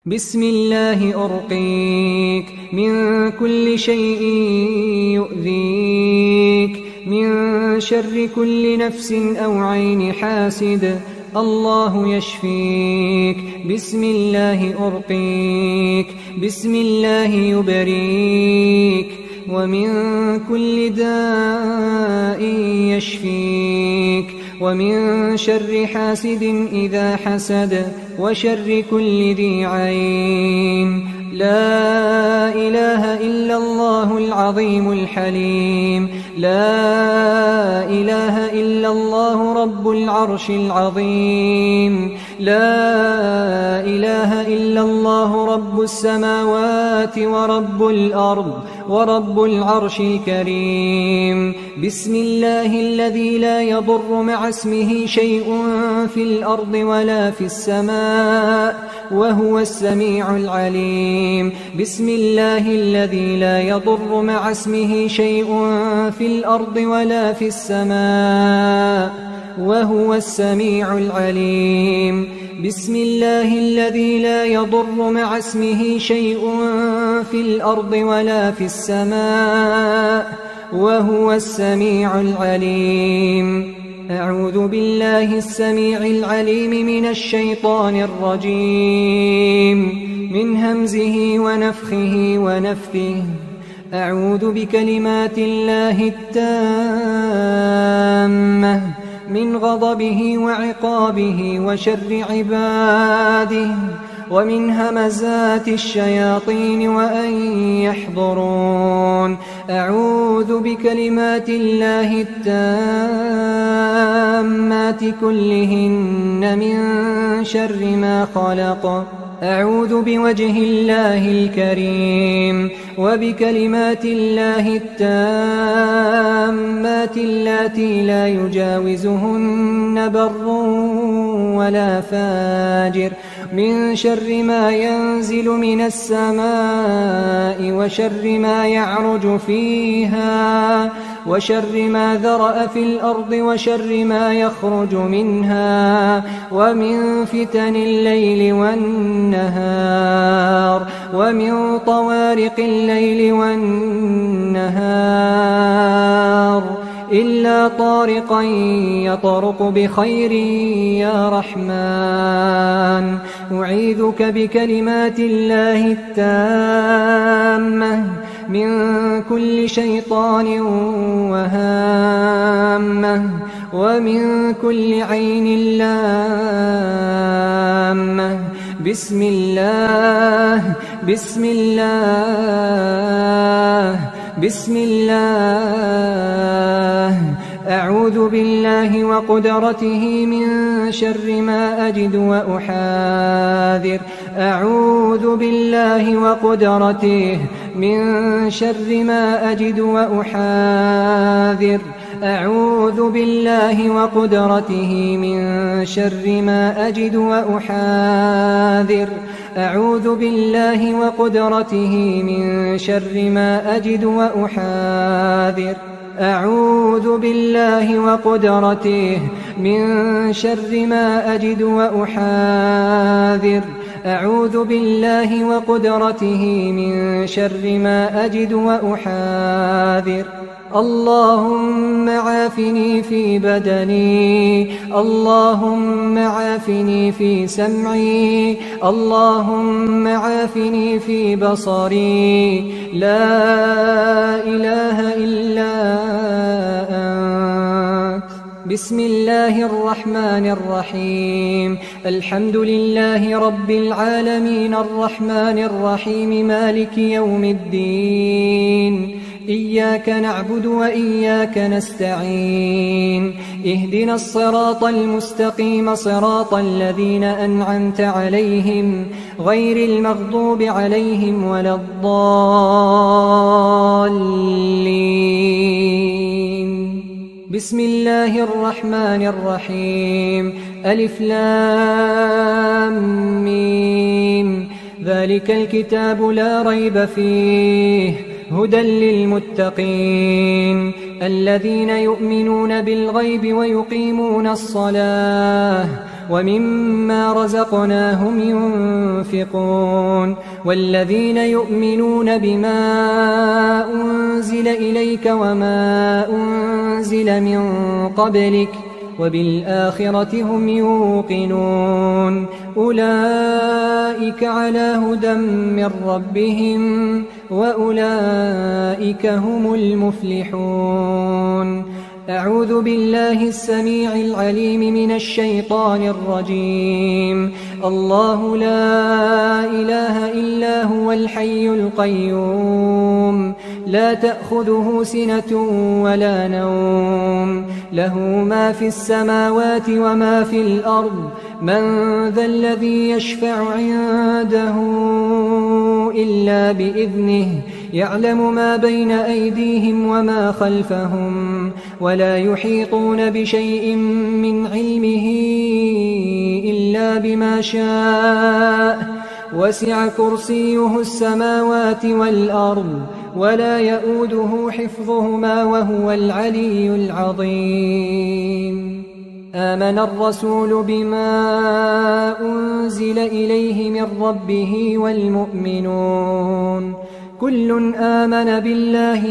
بسم الله أرقيك من كل شيء يؤذيك، من شر كل نفس أو عين حاسد، الله يشفيك. بسم الله أرقيك، بسم الله يبريك، ومن كل داء يشفيك، ومن شر حاسد إذا حسد، وشر كل ذي عين. لا إله إلا الله العظيم الحليم، لا إله إلا الله رب العرش العظيم، لا إله إلا الله رب السماوات ورب الأرض ورب العرش الكريم. بسم الله الذي لا يضر مع اسمه شيء في الأرض ولا في السماء وهو السميع العليم. بسم الله الذي لا يضر مع اسمه شيء في الأرض ولا في السماء وهو السميع العليم. بسم الله الذي لا يضر مع اسمه شيء في الأرض ولا في السماء وهو السميع العليم. أعوذ بالله السميع العليم من الشيطان الرجيم، من همزه ونفخه ونفثه. أعوذ بكلمات الله التامة من غضبه وعقابه وشر عباده، ومن همزات الشياطين وأن يحضرون. أعوذ بكلمات الله التامات كلهن من شر ما خلق. أعوذ بوجه الله الكريم وبكلمات الله التامات اللاتي لا يجاوزهن بر ولا فاجر، من شر ما ينزل من السماء وشر ما يعرج فيها وشر ما ذرأ في الأرض وشر ما يخرج منها، ومن فتن الليل والنهار، ومن طوارق الليل والنهار، إلا طارقا يطرق بخير يا رحمن. أعيذك بكلمات الله التامة من كل شيطان وهامة، ومن كل عين لامة. بسم الله بسم الله بسم الله. أعوذ بالله وقدرته من شر ما أجد وأحاذر. أعوذ بالله وقدرته من شر ما أجد وأحاذر. أعوذ بالله وقدرته من شر ما أجد وأحاذر. أعوذ بالله وقدرته من شر ما أجد وأحاذر. أعوذ بالله وقدرته من شر ما أجد وأحاذر. أعوذ بالله وقدرته من شر ما أجد وأحاذر. اللهم عافني في بدني، اللهم عافني في سمعي، اللهم عافني في بصري. لا إله إلا أنت. بسم الله الرحمن الرحيم. الحمد لله رب العالمين الرحمن الرحيم مالك يوم الدين. إياك نعبد وإياك نستعين. اهدنا الصراط المستقيم صراط الذين أنعمت عليهم غير المغضوب عليهم ولا الضالين. بسم الله الرحمن الرحيم. ألف لام ميم. ذلك الكتاب لا ريب فيه هدى للمتقين الذين يؤمنون بالغيب ويقيمون الصلاة ومما رزقناهم ينفقون والذين يؤمنون بما أنزل إليك وما أنزل من قبلك وبالآخرة هم يوقنون أولئك على هدى من ربهم وأولئك هم المفلحون. أعوذ بالله السميع العليم من الشيطان الرجيم. الله لا إله إلا هو الحي القيوم لا تأخذه سنة ولا نوم له ما في السماوات وما في الأرض من ذا الذي يشفع عنده إلا بإذنه يعلم ما بين أيديهم وما خلفهم ولا يحيطون بشيء من علمه إلا بما شاء وسع كرسيه السماوات والأرض ولا يؤوده حفظهما وهو العلي العظيم. آمن الرسول بما أنزل إليه من ربه والمؤمنون كل آمن بالله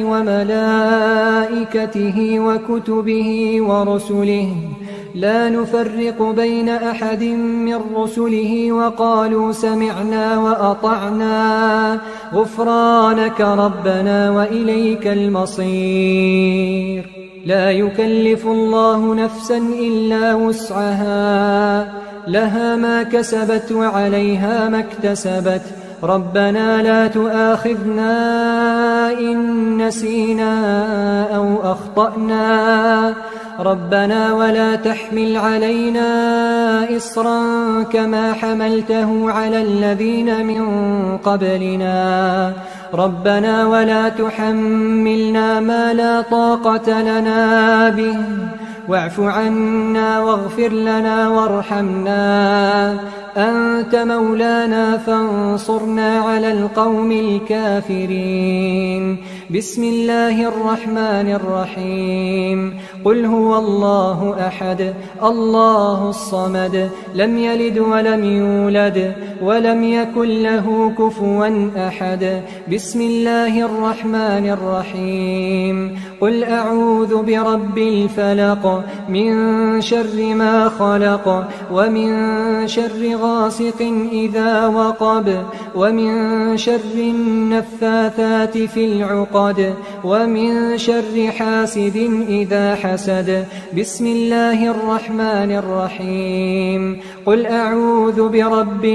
وملائكته وكتبه ورسله لا نفرق بين أحد من رسله وقالوا سمعنا وأطعنا غفرانك ربنا وإليك المصير. لا يكلف الله نفسا إلا وسعها لها ما كسبت وعليها ما اكتسبت ربنا لا تؤاخذنا إن نسينا أو أخطأنا ربنا ولا تحمل علينا إصرا كما حملته على الذين من قبلنا ربنا ولا تحملنا ما لا طاقة لنا به واعف عنا واغفر لنا وارحمنا أنت مولانا فانصرنا على القوم الكافرين. بسم الله الرحمن الرحيم. قل هو الله أحد الله الصمد لم يلد ولم يولد ولم يكن له كفوا أحد. بسم الله الرحمن الرحيم. قل أعوذ برب الفلق من شر ما خلق ومن شر غاسق إذا وقب ومن شر النفاثات في العقد ومن شر حاسد إذا حسد. بسم الله الرحمن الرحيم. قل أعوذ برب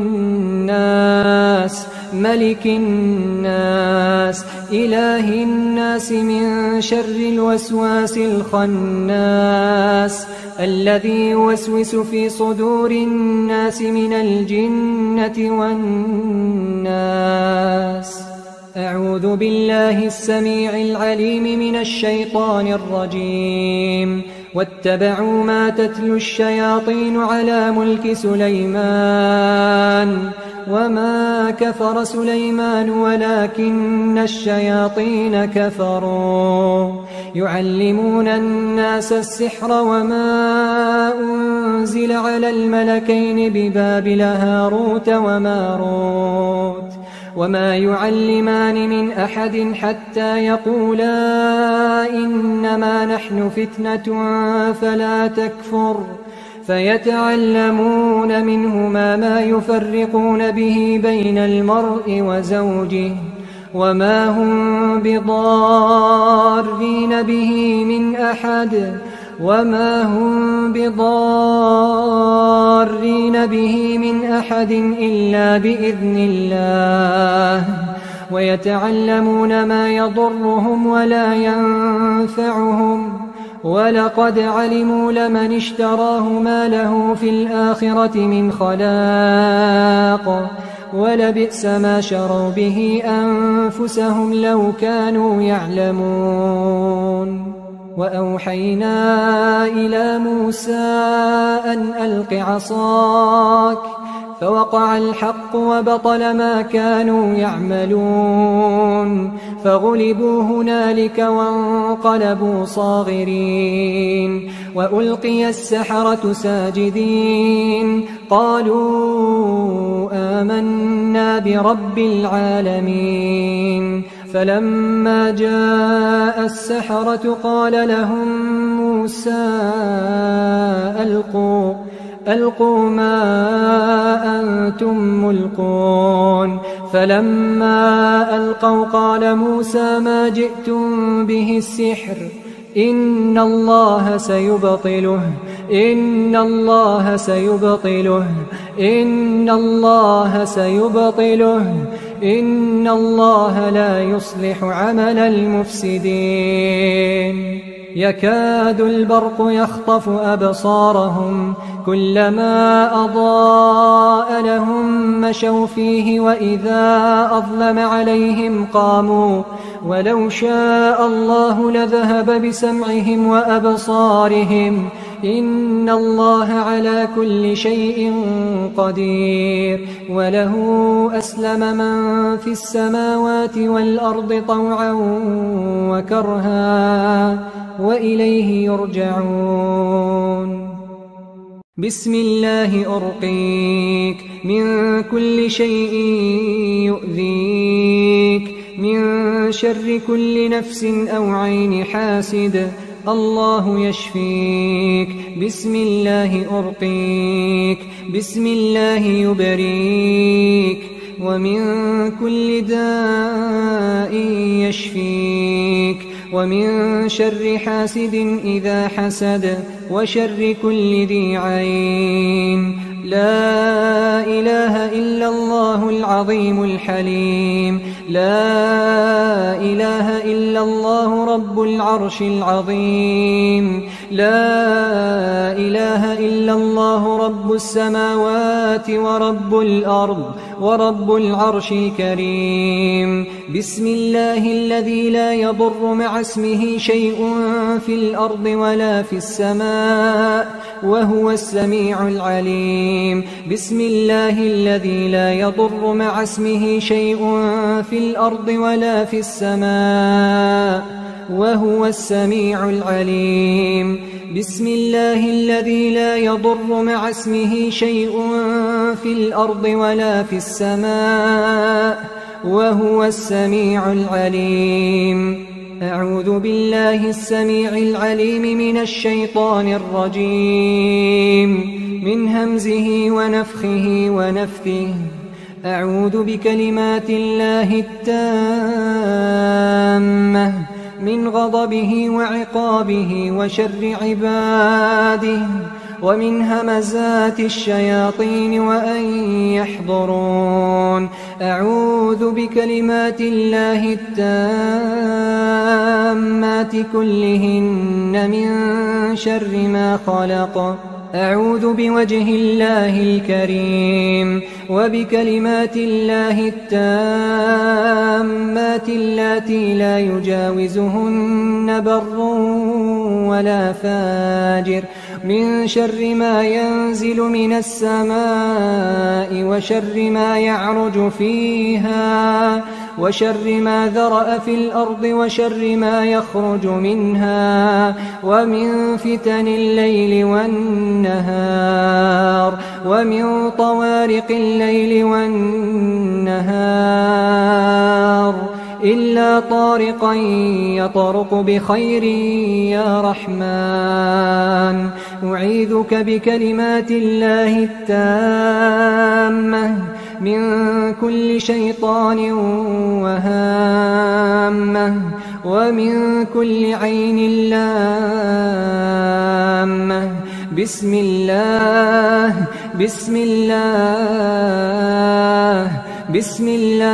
الناس ملك الناس إله الناس من شر الوسواس الخناس الذي يوسوس في صدور الناس من الجنة والناس. أعوذ بالله السميع العليم من الشيطان الرجيم. واتبعوا ما تتلو الشياطين على ملك سليمان وما كفر سليمان ولكن الشياطين كفروا يعلمون الناس السحر وما أنزل على الملكين ببابل هاروت وماروت وما يعلمان من أحد حتى يقولا إنما نحن فتنة فلا تكفر فيتعلمون منهما ما يفرقون به بين المرء وزوجه وما هم بضارين به من أحد إلا بإذن الله ويتعلمون ما يضرهم ولا ينفعهم ولقد علموا لمن اشتراه ما له في الآخرة من خلاق ولبئس ما شروا به أنفسهم لو كانوا يعلمون. وأوحينا إلى موسى أن ألق عصاك فوقع الحق وبطل ما كانوا يعملون فغلبوا هنالك وانقلبوا صاغرين وألقي السحرة ساجدين قالوا آمنا برب العالمين فلما جاء السحرة قال لهم موسى ألقوا ما أنتم ملقون فلما ألقوا قال موسى ما جئتم به السحر إن الله سيبطله إن الله لا يصلح عمل المفسدين يكاد البرق يخطف أبصارهم كلما أضاء لهم مشوا فيه وإذا أظلم عليهم قاموا ولو شاء الله لذهب بسمعهم وأبصارهم إن الله على كل شيء قدير وله أسلم من في السماوات والأرض طوعا وكرها وإليه يرجعون بسم الله أرقيك من كل شيء يؤذيك من شر كل نفس أو عين حاسد الله يشفيك بسم الله أرقيك بسم الله يبريك ومن كل داء يشفيك ومن شر حاسد إذا حسد وشر كل ذي عين لا إله إلا الله العظيم الحليم لا إله إلا الله رب العرش العظيم لا إله إلا الله رب السماوات ورب الأرض ورب العرش الكريم بسم الله الذي لا يضر مع اسمه شيء في الأرض ولا في السماء وهو السميع العليم بسم الله الذي لا يضر مع اسمه شيء في الأرض ولا في السماء وهو السميع العليم بسم الله الذي لا يضر مع اسمه شيء في الأرض ولا في السماء وهو السميع العليم أعوذ بالله السميع العليم من الشيطان الرجيم من همزه ونفخه ونفثه أعوذ بكلمات الله التامة من غضبه وعقابه وشر عباده ومن همزات الشياطين وأن يحضرون أعوذ بكلمات الله التامات كلهن من شر ما خلق أعوذ بوجه الله الكريم وبكلمات الله التامات اللاتي لا يجاوزهن بر ولا فاجر من شر ما ينزل من السماء وشر ما يعرج فيها وشر ما ذرأ في الأرض وشر ما يخرج منها ومن فتن الليل والنهار ومن طوارق الليل والنهار إلا طارقا يطرق بخير يا رحمن أعيذك بكلمات الله التامة من كل شيطان وهامة ومن كل عين لامة بسم الله بسم الله بسم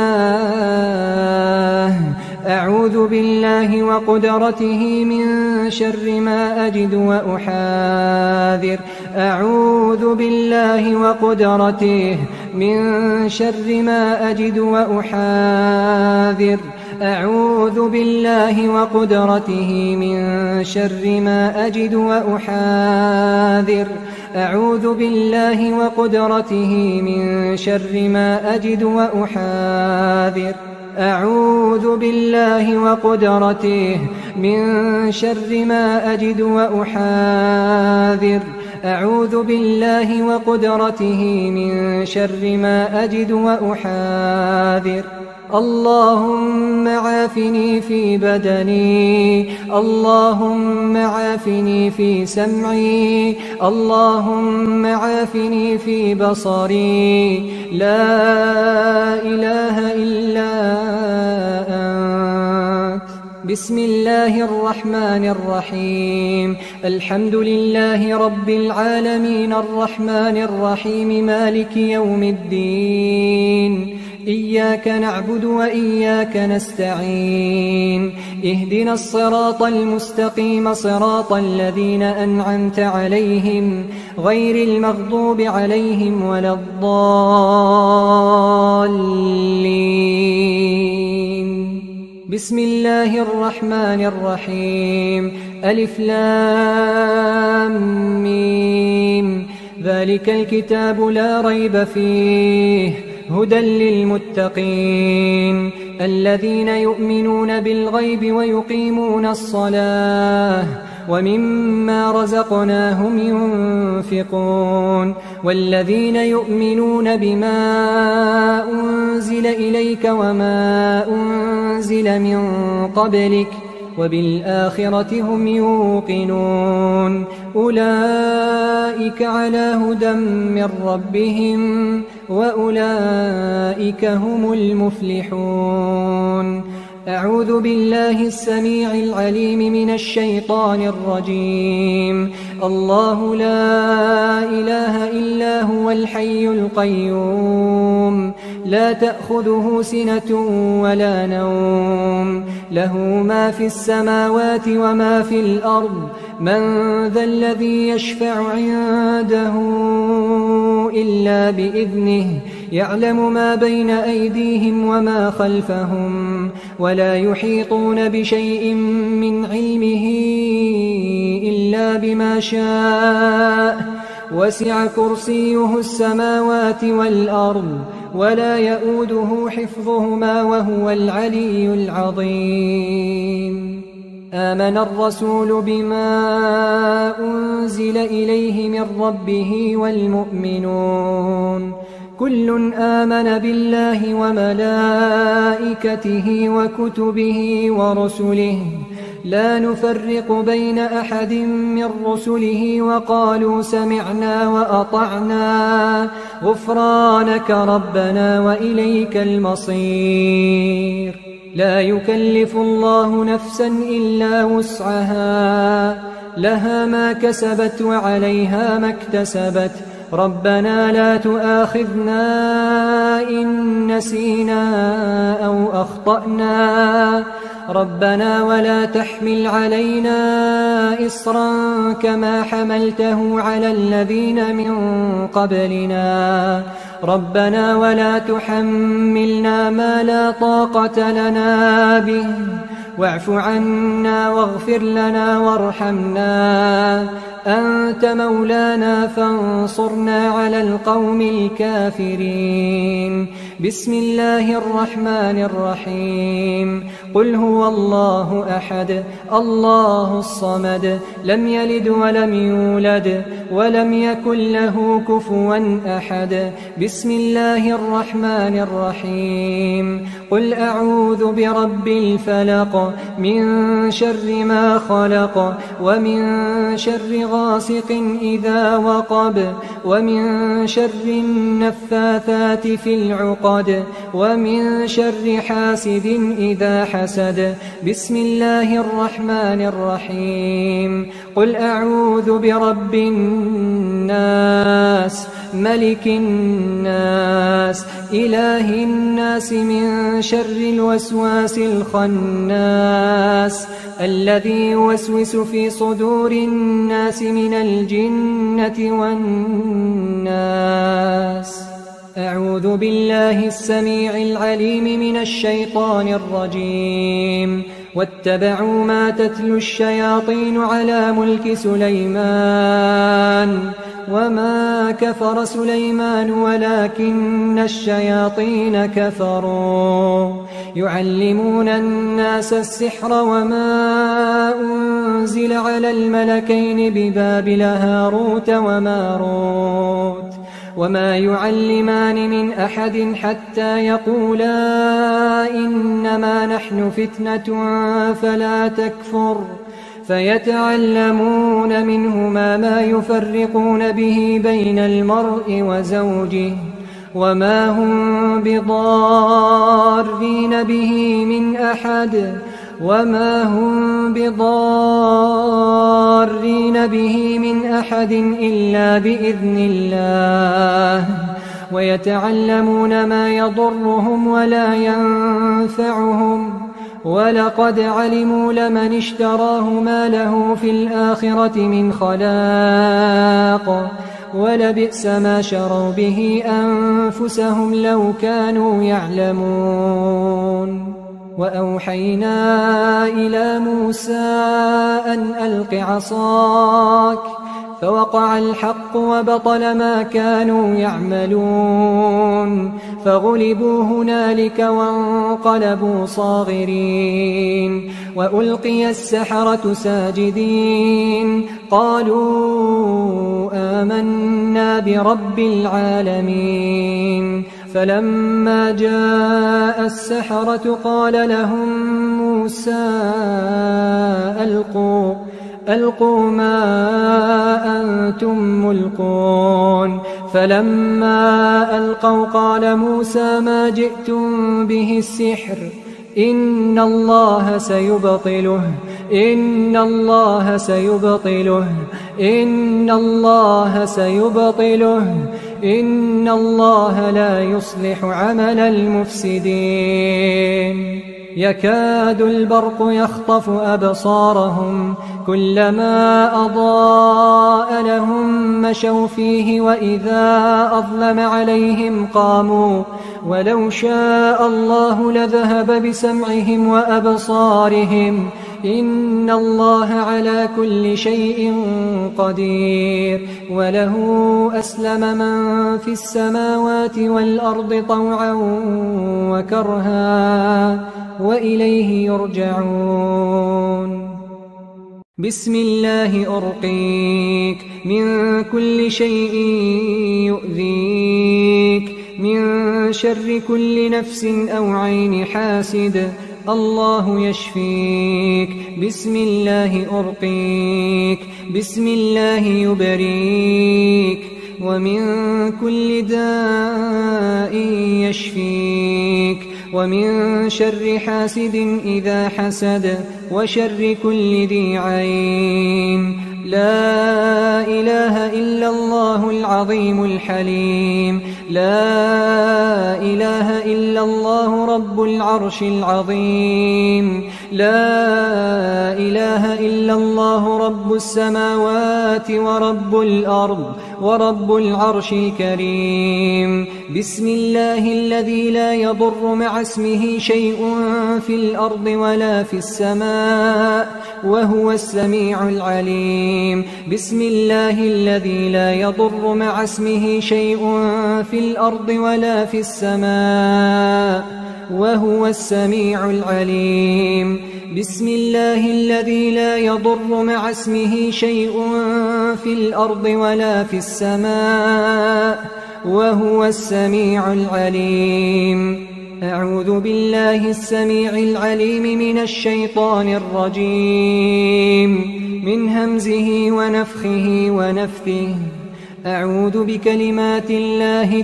الله أعوذ بالله وقدرته من شر ما أجد وأحاذر أعوذ بالله وقدرته من شر ما أجد وأحاذر أعوذ بالله وقدرته من شر ما أجد وأحاذر أعوذ بالله وقدرته من شر ما أجد وأحاذر أعوذ بالله وقدرته من شر ما أجد وأحاذر أعوذ بالله وقدرته من شر ما أجد وأحاذر اللهم عافني في بدني اللهم عافني في سمعي اللهم عافني في بصري لا إله إلا أنت بسم الله الرحمن الرحيم الحمد لله رب العالمين الرحمن الرحيم مالك يوم الدين إياك نعبد وإياك نستعين اهدنا الصراط المستقيم صراط الذين أنعمت عليهم غير المغضوب عليهم ولا الضالين بسم الله الرحمن الرحيم ألف لام ميم ذلك الكتاب لا ريب فيه هدى للمتقين الذين يؤمنون بالغيب ويقيمون الصلاة ومما رزقناهم ينفقون والذين يؤمنون بما أنزل إليك وما أنزل من قبلك وبالآخرة هم يوقنون أولئك على هدى من ربهم وأولئك هم المفلحون أعوذ بالله السميع العليم من الشيطان الرجيم الله لا إله إلا هو الحي القيوم لا تأخذه سنة ولا نوم له ما في السماوات وما في الأرض من ذا الذي يشفع عنده إلا بإذنه يعلم ما بين أيديهم وما خلفهم ولا يحيطون بشيء من علمه إلا بما شاء وسع كرسيه السماوات والأرض ولا يؤوده حفظهما وهو العلي العظيم آمن الرسول بما أنزل إليه من ربه والمؤمنون كل آمن بالله وملائكته وكتبه ورسله لا نفرق بين أحد من رسله وقالوا سمعنا وأطعنا غفرانك ربنا وإليك المصير لا يكلف الله نفسا إلا وسعها لها ما كسبت وعليها ما اكتسبت ربنا لا تؤاخذنا إن نسينا أو أخطأنا ربنا ولا تحمل علينا إصرا كما حملته على الذين من قبلنا ربنا ولا تحملنا ما لا طاقة لنا به واعف عنا واغفر لنا وارحمنا أنت مولانا فانصرنا على القوم الكافرين بسم الله الرحمن الرحيم قل هو الله أحد الله الصمد لم يلد ولم يولد ولم يكن له كفوا أحد بسم الله الرحمن الرحيم قل أعوذ برب الفلق من شر ما خلق ومن شر غاسق إذا وقب ومن شر النفاثات في العقد ومن شر حاسد إذا حسد بسم الله الرحمن الرحيم قل أعوذ برب الناس ملك الناس إله الناس من شر الوسواس الخناس الذي يوسوس في صدور الناس من الجنة والناس أعوذ بالله السميع العليم من الشيطان الرجيم. واتبعوا ما تتلو الشياطين على ملك سليمان وما كفر سليمان ولكن الشياطين كفروا يعلمون الناس السحر وما أنزل على الملكين ببابل هاروت وماروت وما يعلمان من أحد حتى يقولا إنما نحن فتنة فلا تكفر فيتعلمون منهما ما يفرقون به بين المرء وزوجه وما هم بضارين به من أحد إلا بإذن الله ويتعلمون ما يضرهم ولا ينفعهم ولقد علموا لمن اشتراه ما له في الآخرة من خلاق ولبئس ما شروا به أنفسهم لو كانوا يعلمون. وأوحينا إلى موسى أن ألق عصاك فوقع الحق وبطل ما كانوا يعملون فغلبوا هنالك وانقلبوا صاغرين وألقي السحرة ساجدين قالوا آمنا برب العالمين. فلما جاء السحرة قال لهم موسى ألقوا ما أنتم ملقون. فلما ألقوا قال موسى ما جئتم به السحر إن الله سيبطله إن الله لا يصلح عمل المفسدين. يكاد البرق يخطف أبصارهم كلما أضاء لهم مشوا فيه وإذا أظلم عليهم قاموا ولو شاء الله لذهب بسمعهم وأبصارهم إن الله على كل شيء قدير. وله أسلم من في السماوات والأرض طوعا وكرها وإليه يرجعون. بسم الله أرقيك من كل شيء يؤذيك من شر كل نفس أو عين حاسد الله يشفيك. بسم الله أرقيك بسم الله يبريك ومن كل داء يشفيك ومن شر حاسد إذا حسد وشر كل ذي عين. لا إله إلا الله العظيم الحليم. لا إله إلا الله رب العرش العظيم. لا إله إلا الله رب السماوات ورب الأرض ورب العرش الكريم. بسم الله الذي لا يضر مع اسمه شيء في الأرض ولا في السماء وهو السميع العليم. بسم الله الذي لا يضر مع اسمه شيء في الأرض ولا في السماء وهو السميع العليم. بسم الله الذي لا يضر مع اسمه شيء في الأرض ولا في السماء وهو السميع العليم. أعوذ بالله السميع العليم من الشيطان الرجيم من همزه ونفخه ونفثه. أعوذ بكلمات الله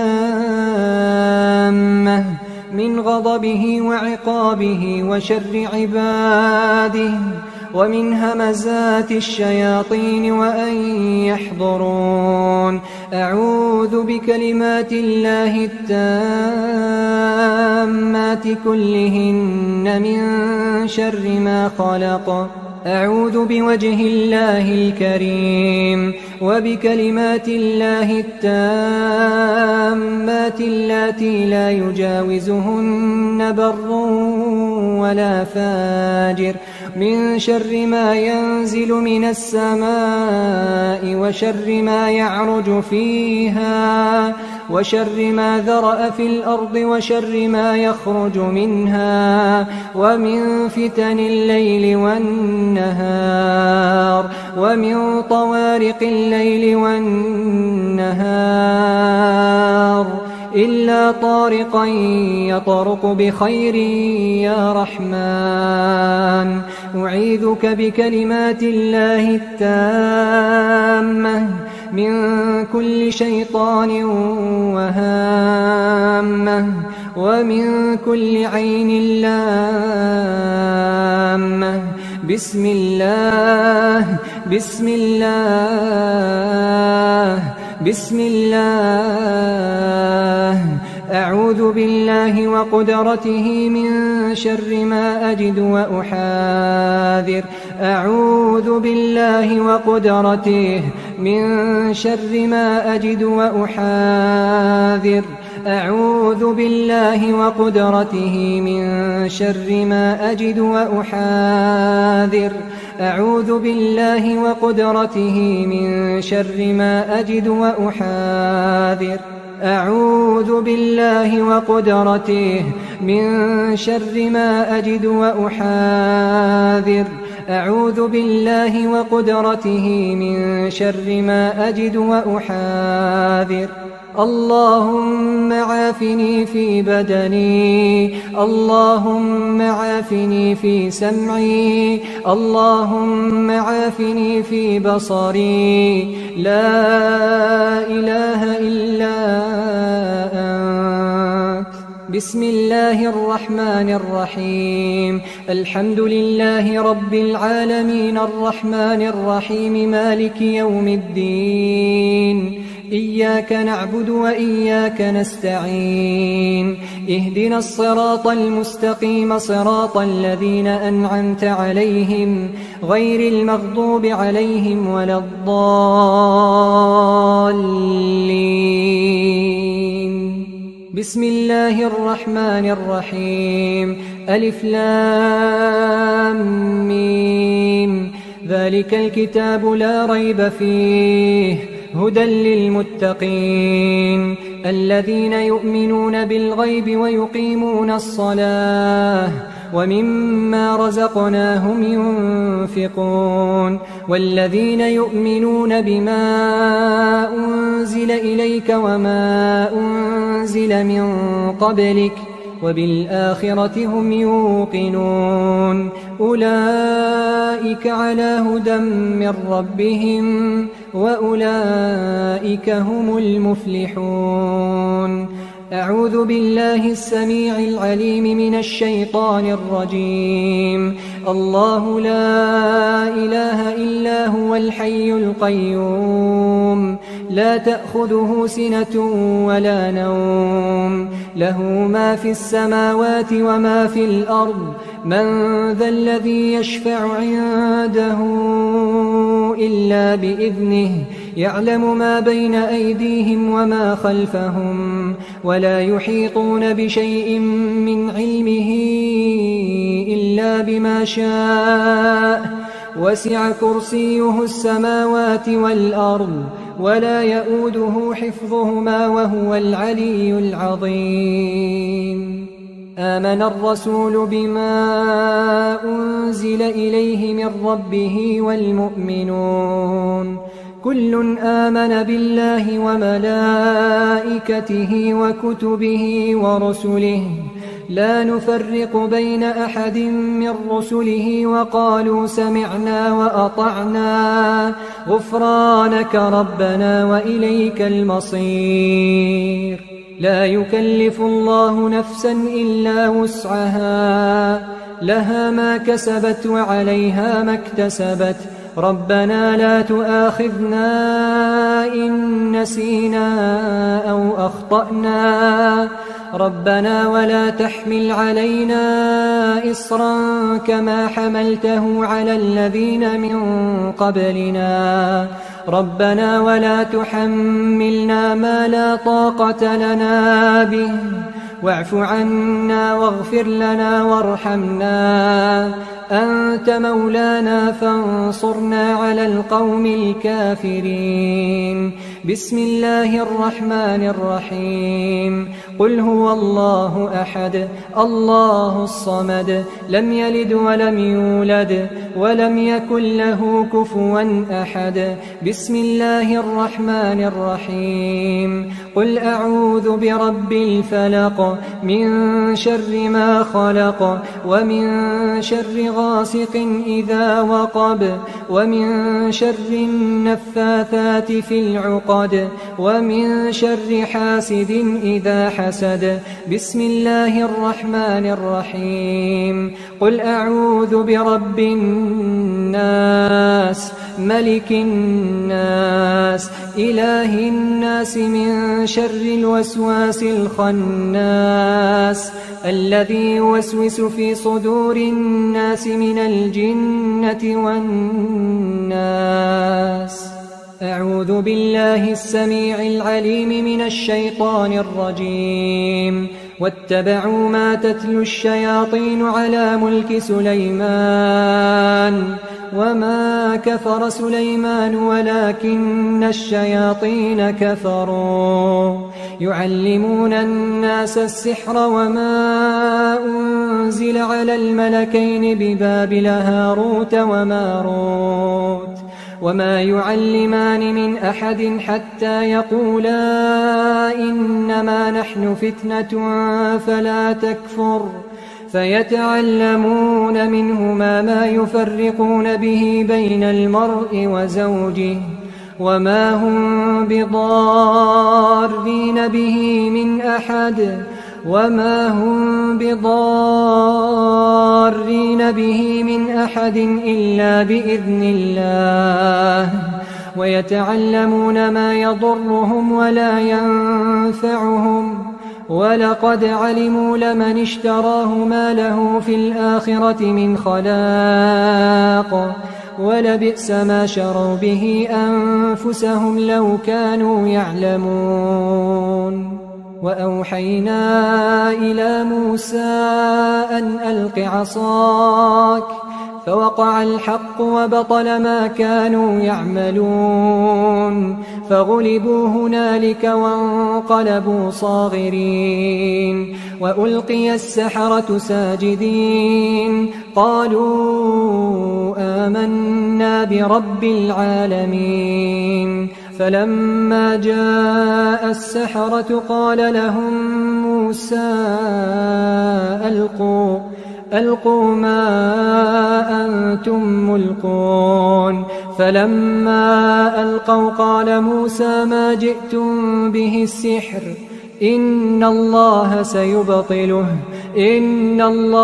التامة من غضبه وعقابه وشر عباده ومن همزات الشياطين وأن يحضرون. أعوذ بكلمات الله التامات كلهن من شر ما خلق. أعوذ بوجه الله الكريم وبكلمات الله التامات اللاتي لا يجاوزهن بر ولا فاجر من شر ما ينزل من السماء وشر ما يعرج فيها وشر ما ذرأ في الأرض وشر ما يخرج منها ومن فتن الليل والنهار ومن طوارق الليل والنهار إلا طارقا يطرق بخير يا رحمن أعيذك بكلمات الله التامة من كل شيطان وهامة ومن كل عين لامة بسم الله بسم الله بسم الله أعوذ بالله وقدرته من شر ما أجد وأحاذر أعوذ بالله وقدرته من شر ما أجد وأحاذر أعوذ بالله وقدرته من شر ما أجد وأحاذر أعوذ بالله وقدرته من شر ما أجد وأحاذر أعوذ بالله وقدرته من شر ما أجد وأحاذر أعوذ بالله وقدرته من شر ما أجد وأحاذر اللهم عافني في بدني اللهم عافني في سمعي اللهم عافني في بصري لا إله إلا أنت بسم الله الرحمن الرحيم الحمد لله رب العالمين الرحمن الرحيم مالك يوم الدين إياك نعبد وإياك نستعين اهدنا الصراط المستقيم صراط الذين أنعمت عليهم غير المغضوب عليهم ولا الضالين بسم الله الرحمن الرحيم ألف لام ميم ذلك الكتاب لا ريب فيه هدى للمتقين الذين يؤمنون بالغيب ويقيمون الصلاة ومما رزقناهم ينفقون والذين يؤمنون بما أنزل إليك وما أنزل من قبلك وبالآخرة هم يوقنون أولئك على هدى من ربهم وأولئك هم المفلحون أعوذ بالله السميع العليم من الشيطان الرجيم الله لا إله إلا هو الحي القيوم لا تأخذه سنة ولا نوم له ما في السماوات وما في الأرض من ذا الذي يشفع عنده إلا بإذنه يعلم ما بين أيديهم وما خلفهم ولا يحيطون بشيء من علمه إلا بما شاء وسع كرسيه السماوات والأرض ولا يؤوده حفظهما وهو العلي العظيم آمن الرسول بما أنزل إليه من ربه والمؤمنون كل آمن بالله وملائكته وكتبه ورسله لا نفرق بين أحد من رسله وقالوا سمعنا وأطعنا غفرانك ربنا وإليك المصير لا يكلف الله نفسا إلا وسعها لها ما كسبت وعليها ما اكتسبت ربنا لا تؤاخذنا إن نسينا أو أخطأنا ربنا ولا تحمل علينا علينا إصرا كما حملته على الذين من قبلنا ربنا ولا تحملنا ما لا طاقة لنا به واعف عنا واغفر لنا وارحمنا أنت مولانا فانصرنا على القوم الكافرين بسم الله الرحمن الرحيم قل هو الله أحد الله الصمد لم يلد ولم يولد ولم يكن له كفوا أحد بسم الله الرحمن الرحيم قل أعوذ برب الفلق من شر ما خلق ومن شر غاسق إذا وقب ومن شر النفاثات في العقد ومن شر حاسد إذا حسد بسم الله الرحمن الرحيم قل أعوذ برب الناس ملك الناس إله الناس من شر الوسواس الخناس الذي يوسوس في صدور الناس من الجنة والناس أعوذ بالله السميع العليم من الشيطان الرجيم واتبعوا ما تتلو الشياطين على ملك سليمان وما كفر سليمان ولكن الشياطين كفروا يعلمون الناس السحر وما أنزل على الملكين ببابل هاروت وماروت وما يعلمان من أحد حتى يقولا إنما نحن فتنة فلا تكفر فيتعلمون منهما ما يفرقون به بين المرء وزوجه وما هم بضارين به من أحد إلا بإذن الله ويتعلمون ما يضرهم ولا ينفعهم ولقد علموا لمن اشتراه ما له في الآخرة من خلاق ولبئس ما شروا به أنفسهم لو كانوا يعلمون وأوحينا إلى موسى أن ألق عصاك فوقع الحق وبطل ما كانوا يعملون فغلبوا هنالك وانقلبوا صاغرين وألقي السحرة ساجدين قالوا آمنا برب العالمين فلما جاء السحرة قال لهم موسى ألقوا ما أنتم ملقون فلما ألقوا قال موسى ما جئتم به السحر إن الله سيبطله إن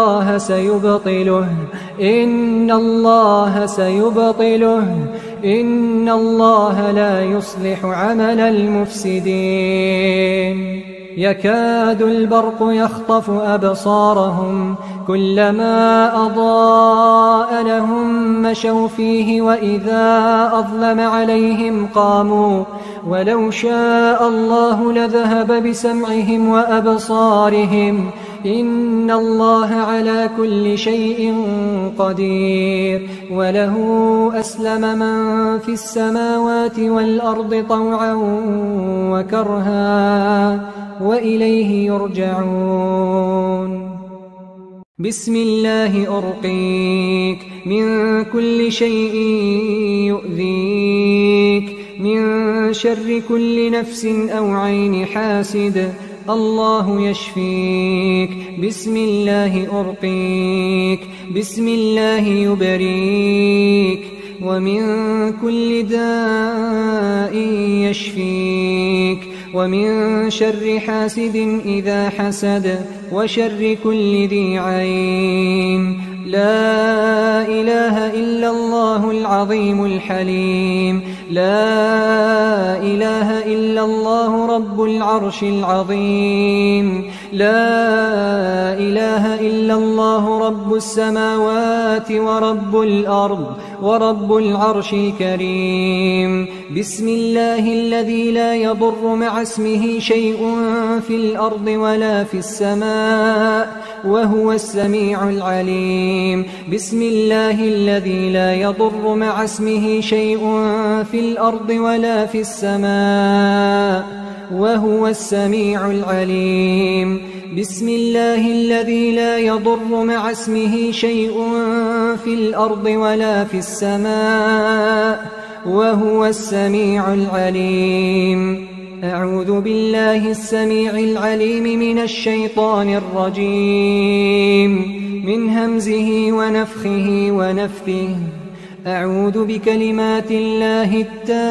الله لا يصلح عمل المفسدين يكاد البرق يخطف أبصارهم كلما أضاء لهم مشوا فيه وإذا أظلم عليهم قاموا ولو شاء الله لذهب بسمعهم وأبصارهم إن الله على كل شيء قدير وله أسلم من في السماوات والأرض طوعا وكرها وإليه يرجعون بسم الله أرقيك من كل شيء يؤذيك من شر كل نفس أو عين حاسد الله يشفيك بسم الله أرقيك بسم الله يبريك ومن كل داء يشفيك ومن شر حاسد إذا حسد وشر كل ذي عين لا إله إلا الله العظيم الحليم لا إله إلا الله رب العرش العظيم لا إله إلا الله رب السماوات ورب الأرض ورب العرش الكريم بسم الله الذي لا يضر مع اسمه شيء في الأرض ولا في السماء وهو السميع العليم بسم الله الذي لا يضر مع اسمه شيء في الأرض ولا في السماء وهو السميع العليم بسم الله الذي لا يضر مع اسمه شيء في الأرض ولا في السماء وهو السميع العليم أعوذ بالله السميع العليم من الشيطان الرجيم من همزه ونفخه ونفثه أعوذ بكلمات الله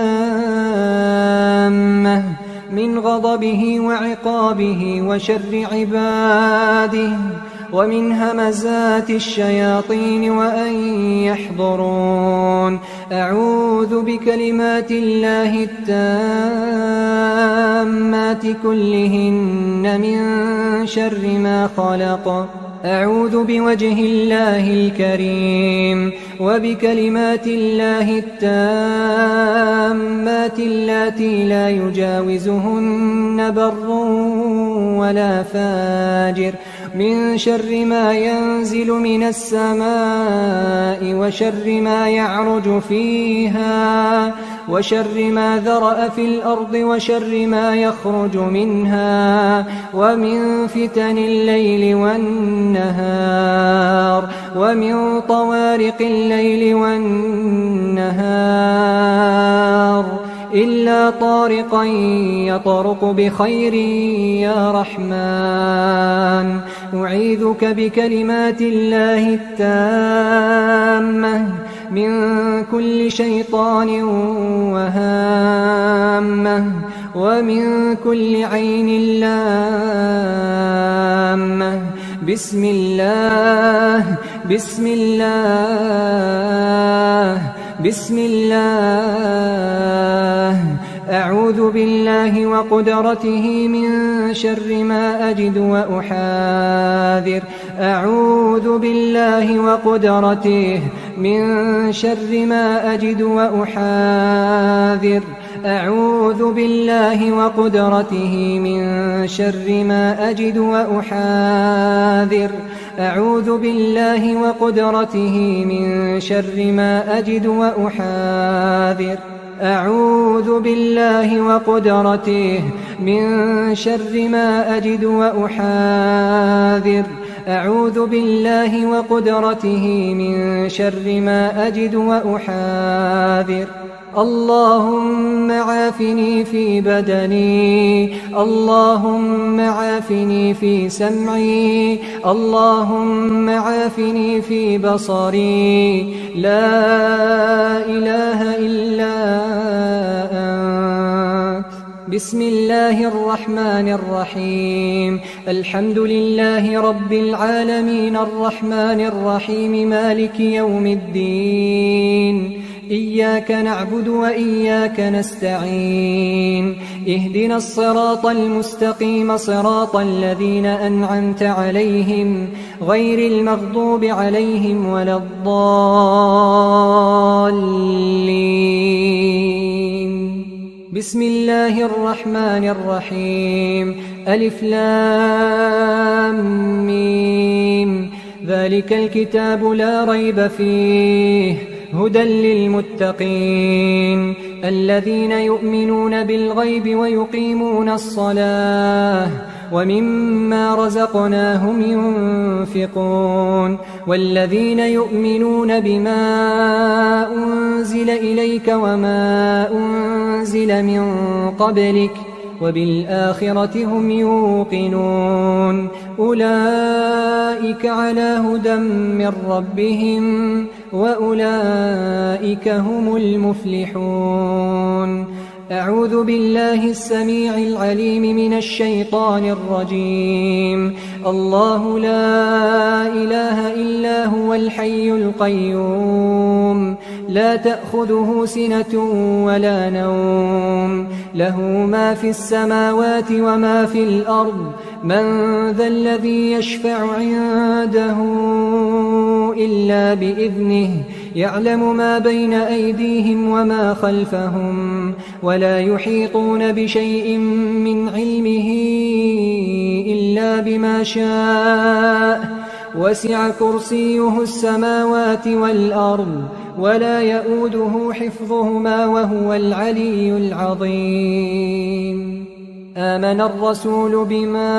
التامة من غضبه وعقابه وشر عباده ومن همزات الشياطين وأن يحضرون أعوذ بكلمات الله التامات كلهن من شر ما خلق أعوذ بوجه الله الكريم وبكلمات الله التامات اللاتي لا يجاوزهن بر ولا فاجر من شر ما ينزل من السماء وشر ما يعرج فيها وشر ما ذرأ في الأرض وشر ما يخرج منها ومن فتن الليل والنهار ومن طوارق الليل والنهار إلا طارقا يطرق بخير يا رحمن أعيذك بكلمات الله التامة من كل شيطان وهامة ومن كل عين لامة بسم الله بسم الله بسم الله أعوذ بالله وقدرته من شر ما أجد وأحاذر أعوذ بالله وقدرته من شر ما أجد وأحاذر أعوذ بالله وقدرته من شر ما أجد وأحاذر أعوذ بالله وقدرته من شر ما أجد وأحاذر أعوذ بالله وقدرته من شر ما أجد وأحاذر أعوذ بالله وقدرته من شر ما أجد وأحاذر اللهم عافني في بدني اللهم عافني في سمعي اللهم عافني في بصري لا إله إلا أنت بسم الله الرحمن الرحيم الحمد لله رب العالمين الرحمن الرحيم مالك يوم الدين إياك نعبد وإياك نستعين اهدنا الصراط المستقيم صراط الذين أنعمت عليهم غير المغضوب عليهم ولا الضالين بسم الله الرحمن الرحيم ألف لام ميم ذلك الكتاب لا ريب فيه هدى للمتقين الذين يؤمنون بالغيب ويقيمون الصلاة ومما رزقناهم ينفقون والذين يؤمنون بما أنزل إليك وما أنزل من قبلك وبالآخرة هم يوقنون أولئك على هدى من ربهم وأولئك هم المفلحون أعوذ بالله السميع العليم من الشيطان الرجيم الله لا إله إلا هو الحي القيوم لا تأخذه سنة ولا نوم له ما في السماوات وما في الأرض من ذا الذي يشفع عنده إلا بإذنه يعلم ما بين أيديهم وما خلفهم ولا يحيطون بشيء من علمه إلا بما شاء وسع كرسيه السماوات والأرض ولا يؤوده حفظهما وهو العلي العظيم آمن الرسول بما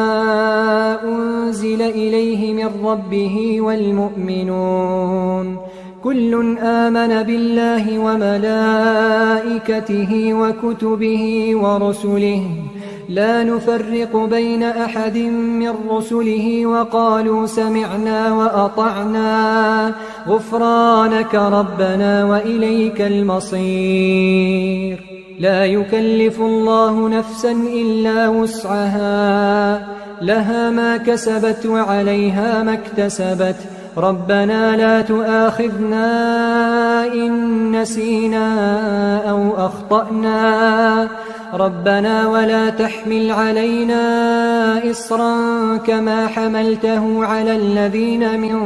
أنزل إليه من ربه والمؤمنون كل آمن بالله وملائكته وكتبه ورسله لا نفرق بين أحد من رسله وقالوا سمعنا وأطعنا غفرانك ربنا وإليك المصير لا يكلف الله نفسا إلا وسعها لها ما كسبت وعليها ما اكتسبت ربنا لا تؤاخذنا إن نسينا أو أخطأنا ربنا ولا تحمل علينا إصرا كما حملته على الذين من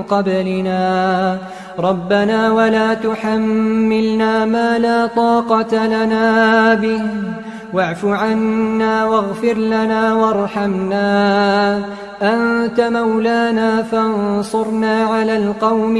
قبلنا ربنا ولا تحملنا ما لا طاقة لنا به واعف عنا واغفر لنا وارحمنا أنت مولانا فانصرنا على القوم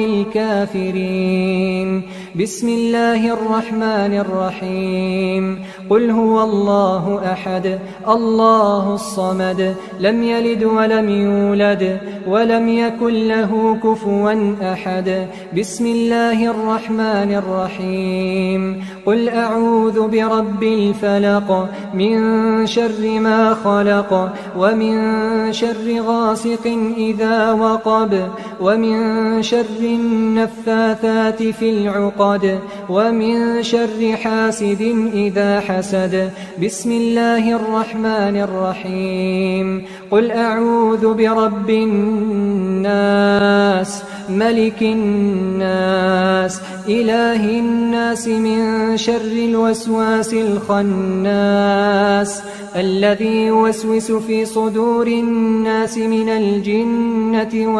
الكافرين بسم الله الرحمن الرحيم قل هو الله أحد الله الصمد لم يلد ولم يولد ولم يكن له كفوا أحد بسم الله الرحمن الرحيم قل أعوذ برب الفلق من شر ما خلق ومن شر غاسق إذا وقب ومن شر النفاثات في العقد ومن شر حاسد إذا حسد بسم الله الرحمن الرحيم قل أعوذ برب الناس ملك الناس إله الناس من شر الوسواس الخناس الذي يوسوس في صدور الناس من الجنة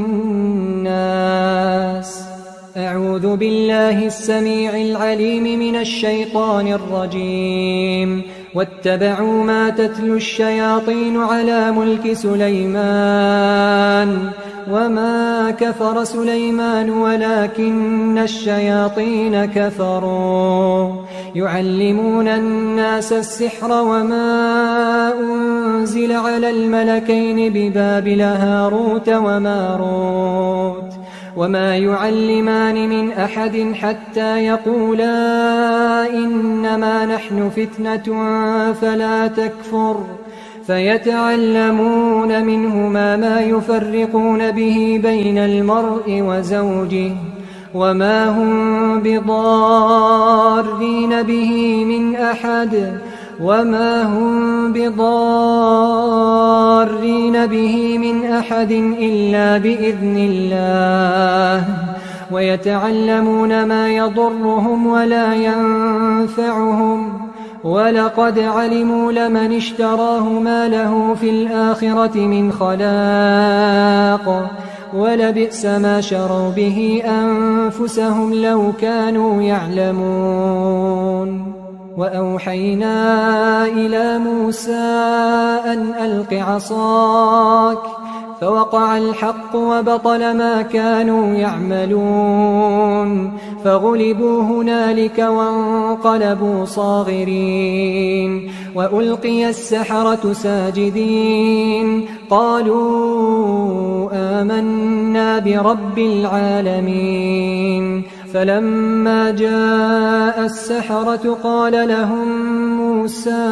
والناس أعوذ بالله السميع العليم من الشيطان الرجيم واتبعوا ما تتلو الشياطين على ملك سليمان وما كفر سليمان ولكن الشياطين كفروا يعلمون الناس السحر وما أنزل على الملكين ببابل هاروت وماروت وما يعلمان من أحد حتى يقولا إنما نحن فتنة فلا تكفر فيتعلمون منهما ما يفرقون به بين المرء وزوجه وما هم بضارين به من أحد إلا بإذن الله ويتعلمون ما يضرهم ولا ينفعهم ولقد علموا لمن اشتراه ما له في الآخرة من خلاق ولبئس ما شروا به أنفسهم لو كانوا يعلمون وأوحينا إلى موسى أن ألق عصاك فوقع الحق وبطل ما كانوا يعملون فغلبوا هنالك وانقلبوا صاغرين وألقي السحرة ساجدين قالوا آمنا برب العالمين فلما جاء السحرة قال لهم موسى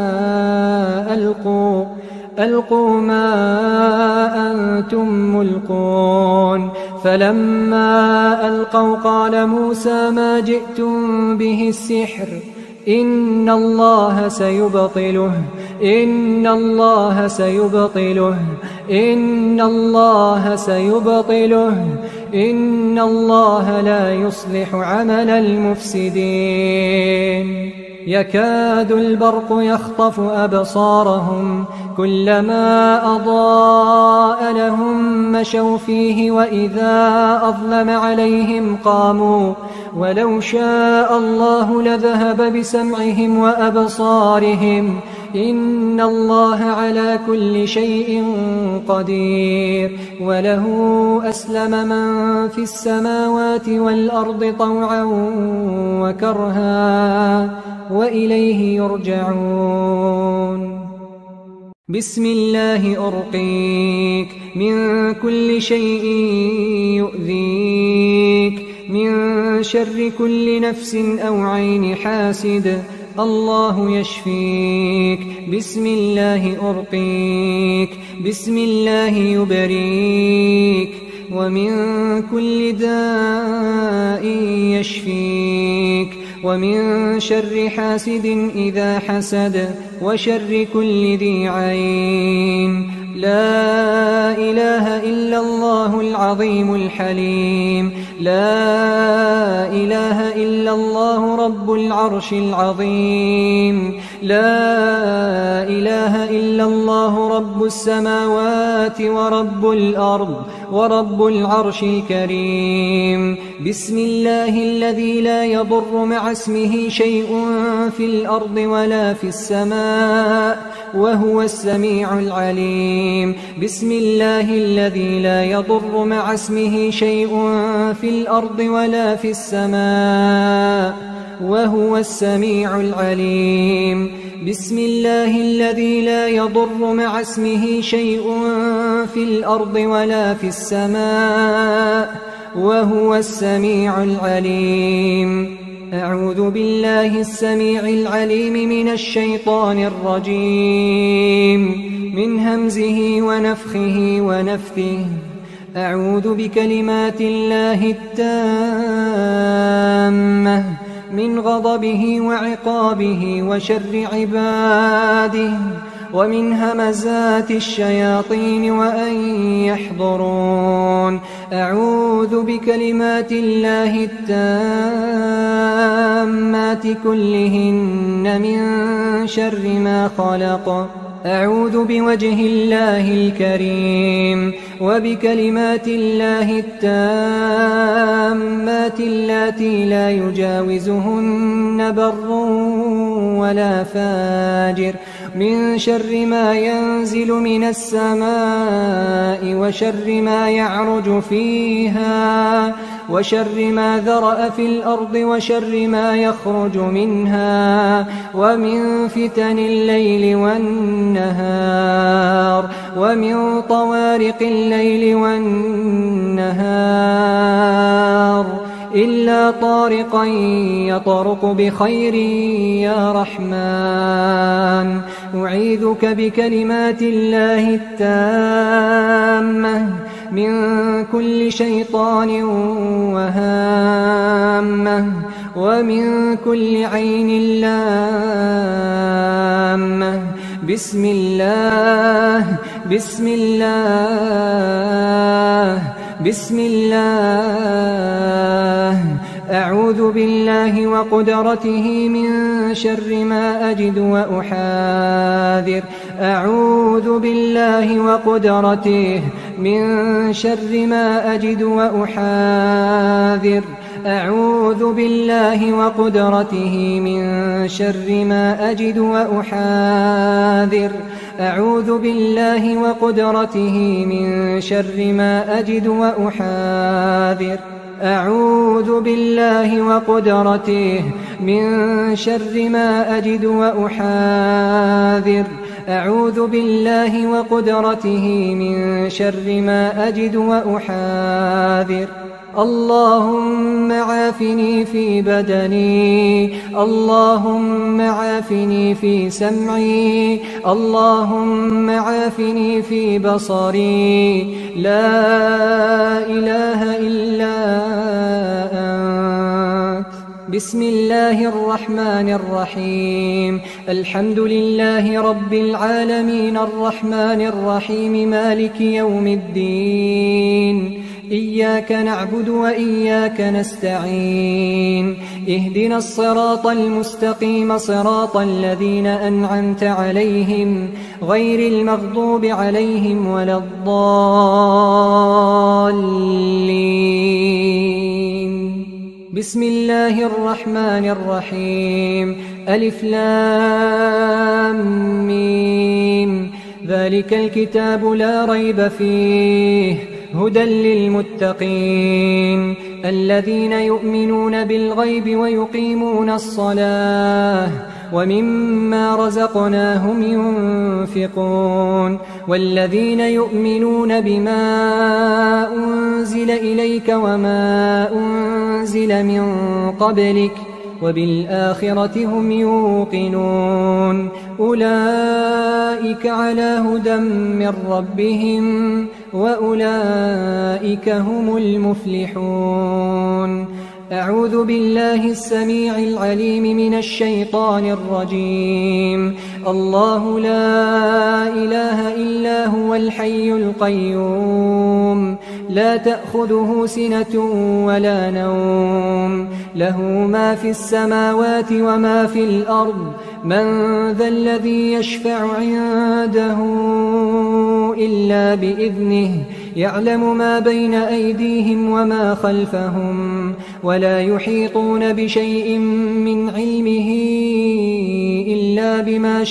ألقوا ما أنتم ملقون فلما ألقوا قال موسى ما جئتم به السحر إن الله سيبطله إن الله سيبطله إن الله سيبطله إن الله لا يصلح عمل المفسدين يكاد البرق يخطف أبصارهم كلما أضاء لهم مشوا فيه وإذا أظلم عليهم قاموا ولو شاء الله لذهب بسمعهم وأبصارهم إن الله على كل شيء قدير وله أسلم من في السماوات والأرض طوعا وكرها وإليه يرجعون بسم الله أرقيك من كل شيء يؤذيك من شر كل نفس أو عين حاسد الله يشفيك بسم الله أرقيك بسم الله يبريك ومن كل داء يشفيك ومن شر حاسد إذا حسد وشر كل ذي عين لا إله إلا الله العظيم الحليم لا إله إلا الله رب العرش العظيم لا إله إلا الله رب السماوات ورب الأرض ورب العرش الكريم بسم الله الذي لا يضر مع اسمه شيء في الأرض ولا في السماء وهو السميع العليم بسم الله الذي لا يضر مع اسمه شيء في الأرض ولا في السماء وهو السميع العليم بسم الله الذي لا يضر مع اسمه شيء في الأرض ولا في السماء وهو السميع العليم أعوذ بالله السميع العليم من الشيطان الرجيم من همزه ونفخه ونفثه أعوذ بكلمات الله التامة من غضبه وعقابه وشر عباده ومن همزات الشياطين وأن يحضرون أعوذ بكلمات الله التامات كلهن من شر ما خلق أعوذ بوجه الله الكريم وبكلمات الله التامات اللاتي لا يجاوزهن بر ولا فاجر من شر ما ينزل من السماء وشر ما يعرج فيها وشر ما ذرأ في الأرض وشر ما يخرج منها ومن فتن الليل والنهار ومن طوارق الليل والنهار إلا طارقا يطرق بخير يا رحمن أعيذك بكلمات الله التامة من كل شيطان وهامة ومن كل عين لامة بسم الله بسم الله بسم الله أعوذ بالله وقدرته من شر ما أجد وأحاذر أعوذ بالله وقدرته من شر ما أجد وأحاذر أعوذ بالله وقدرته من شر ما أجد وأحاذر أعوذ بالله وقدرته من شر ما أجد وأحاذر أعوذ بالله وقدرته من شر ما أجد وأحاذر أعوذ بالله وقدرته من شر ما أجد وأحاذر اللهم عافني في بدني اللهم عافني في سمعي اللهم عافني في بصري لا إله إلا أنت بسم الله الرحمن الرحيم الحمد لله رب العالمين الرحمن الرحيم مالك يوم الدين إياك نعبد وإياك نستعين اهدنا الصراط المستقيم صراط الذين أنعمت عليهم غير المغضوب عليهم ولا الضالين. بسم الله الرحمن الرحيم. ألف لام ميم. ذلك الكتاب لا ريب فيه هدى للمتقين الذين يؤمنون بالغيب ويقيمون الصلاة ومما رزقناهم ينفقون والذين يؤمنون بما أنزل إليك وما أنزل من قبلك وبالآخرة هم يوقنون أولئك على هدى من ربهم وأولئك هم المفلحون. أعوذ بالله السميع العليم من الشيطان الرجيم. الله لا إله إلا هو الحي القيوم لا تأخذه سنة ولا نوم له ما في السماوات وما في الأرض من ذا الذي يشفع عنده إلا بإذنه يعلم ما بين أيديهم وما خلفهم ولا يحيطون بشيء من علمه إلا بما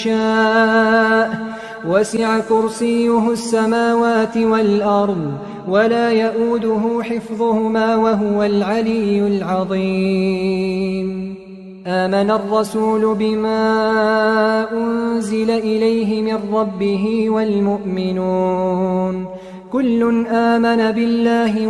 شاء وسع كرسيه السماوات والأرض ولا يؤوده حفظهما وهو العلي العظيم. آمن الرسول بما أنزل إليه من ربه والمؤمنون كل آمن بالله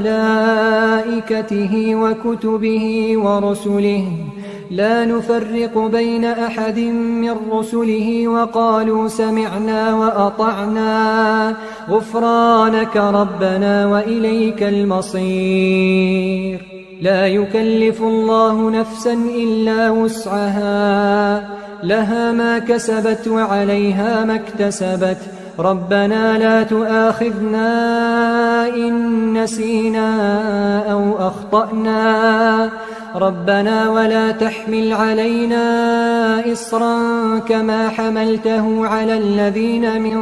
وملائكته وكتبه ورسله لا نفرق بين أحد من رسله وقالوا سمعنا وأطعنا غفرانك ربنا وإليك المصير. لا يكلف الله نفسا إلا وسعها لها ما كسبت وعليها ما اكتسبت ربنا لا تؤاخذنا إن نسينا أو أخطأنا ربنا ولا تحمل علينا إصرا كما حملته على الذين من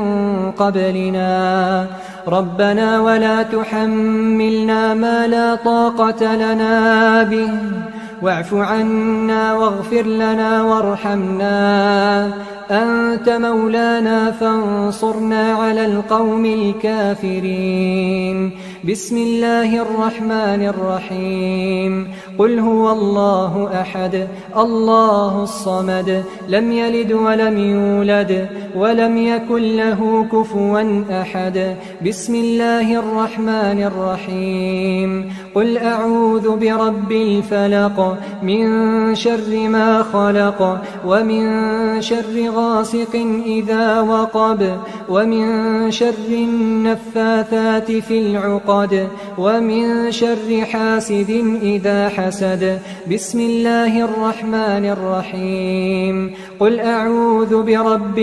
قبلنا ربنا ولا تحملنا ما لا طاقة لنا به واعف عنا واغفر لنا وارحمنا أنت مولانا فانصرنا على القوم الكافرين. بسم الله الرحمن الرحيم. قل هو الله أحد الله الصمد لم يلد ولم يولد ولم يكن له كفوا أحد. بسم الله الرحمن الرحيم. قل أعوذ برب الفلق من شر ما خلق ومن شر غاسق إذا وقب ومن شر النفاثات في العقد ومن شر حاسد إذا حسد. بسم الله الرحمن الرحيم. قل أعوذ برب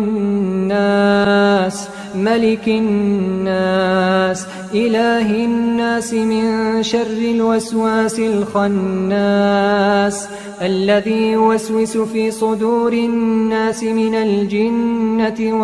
الناس ملك الناس إله الناس من شر الوسواس الخناس الذي يوسوس في صدور الناس من الجنة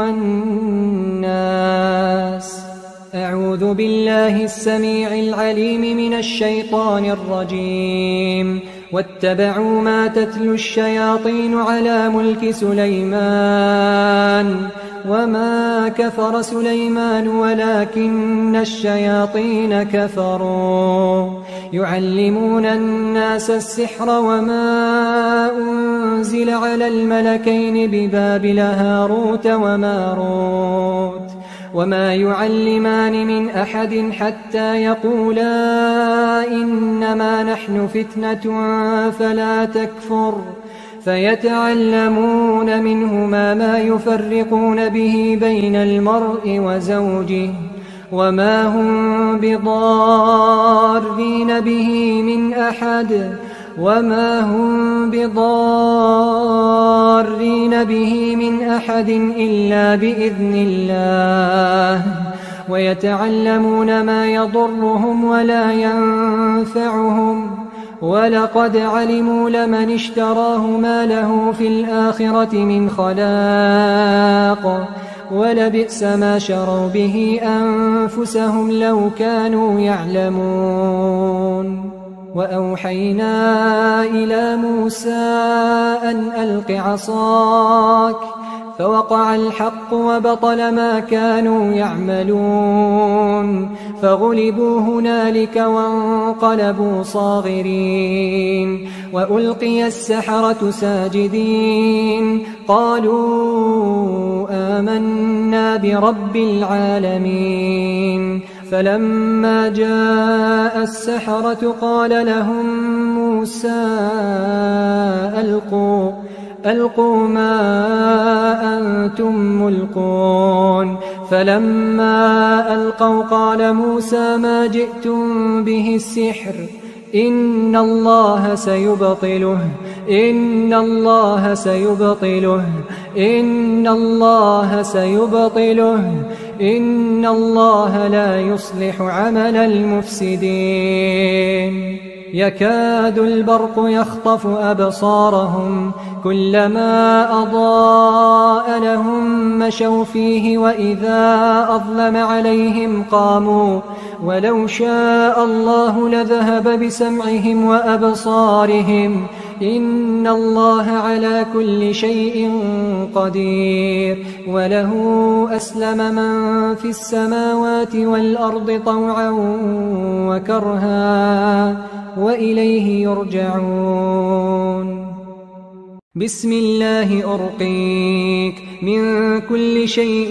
والناس. أعوذ بالله السميع العليم من الشيطان الرجيم. واتبعوا ما تتلو الشياطين على ملك سليمان وما كفر سليمان ولكن الشياطين كفروا يعلمون الناس السحر وما أنزل على الملكين ببابل هاروت وماروت وما يعلمان من أحد حتى يقولا إنما نحن فتنة فلا تكفر فيتعلمون منهما ما يفرقون به بين المرء وزوجه وما هم بضارين به من أحد إلا بإذن الله ويتعلمون ما يضرهم ولا ينفعهم ولقد علموا لمن اشتراه ما له في الآخرة من خلاق ولبئس ما شروا به أنفسهم لو كانوا يعلمون وأوحينا إلى موسى أن ألق عصاك فوقع الحق وبطل ما كانوا يعملون فغلبوا هنالك وانقلبوا صاغرين وألقي السحرة ساجدين قالوا آمنا برب العالمين فلما جاء السحرة قال لهم موسى ألقوا ما أنتم ملقون فلما ألقوا قال موسى ما جئتم به السحر إن الله سيبطله إن الله سيبطله إن الله سيبطله إن الله لا يصلح عمل المفسدين يكاد البرق يخطف أبصارهم كلما أضاء لهم مشوا فيه وإذا أظلم عليهم قاموا ولو شاء الله لذهب بسمعهم وأبصارهم إن الله على كل شيء قدير وله أسلم من في السماوات والأرض طوعا وكرها وإليه يرجعون بسم الله أرقيك من كل شيء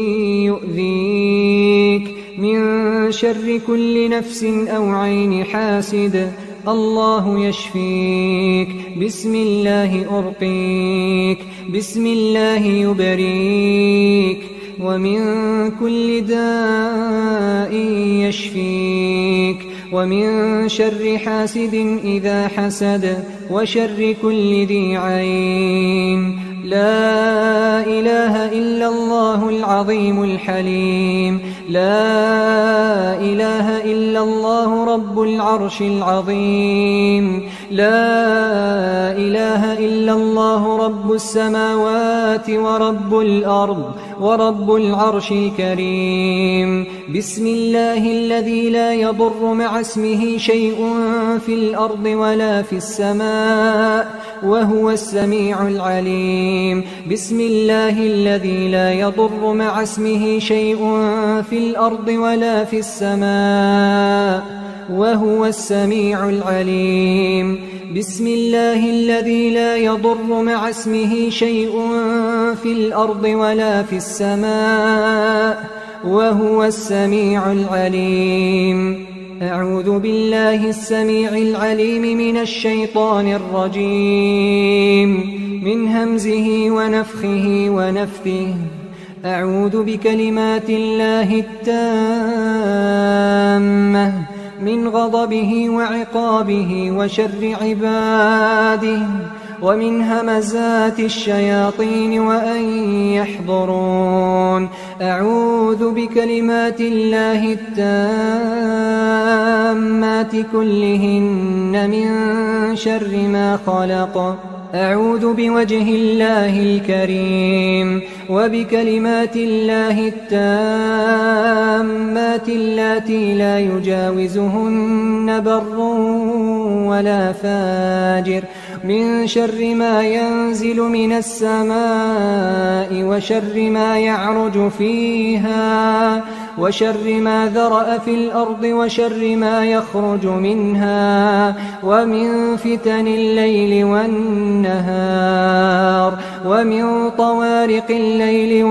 يؤذيك من شر كل نفس أو عين حاسد الله يشفيك بسم الله أرقيك بسم الله يبريك ومن كل داء يشفيك ومن شر حاسد إذا حسد وشر كل ذي عين لا إله إلا الله العظيم الحليم لا إله إلا الله رب العرش العظيم لا إله إلا الله رب السماوات ورب الأرض ورب العرش الكريم بسم الله الذي لا يضر مع اسمه شيء في الأرض ولا في السماء وهو السميع العليم بسم الله الذي لا يضر مع اسمه شيء في الأرض ولا في السماء وهو السميع العليم بسم الله الذي لا يضر مع اسمه شيء في الأرض ولا في السماء وهو السميع العليم أعوذ بالله السميع العليم من الشيطان الرجيم من همزه ونفخه ونفثه أعوذ بكلمات الله التامة من غضبه وعقابه وشر عباده ومن همزات الشياطين وأن يحضرون أعوذ بكلمات الله التامات كلهن من شر ما خلق أعوذ بوجه الله الكريم وبكلمات الله التامات اللاتي لا يجاوزهن بر ولا فاجر من شر ما ينزل من السماء وشر ما يعرج فيها وشر ما ذرأ في الأرض وشر ما يخرج منها ومن فتن الليل والنهار ومن طوارق الليل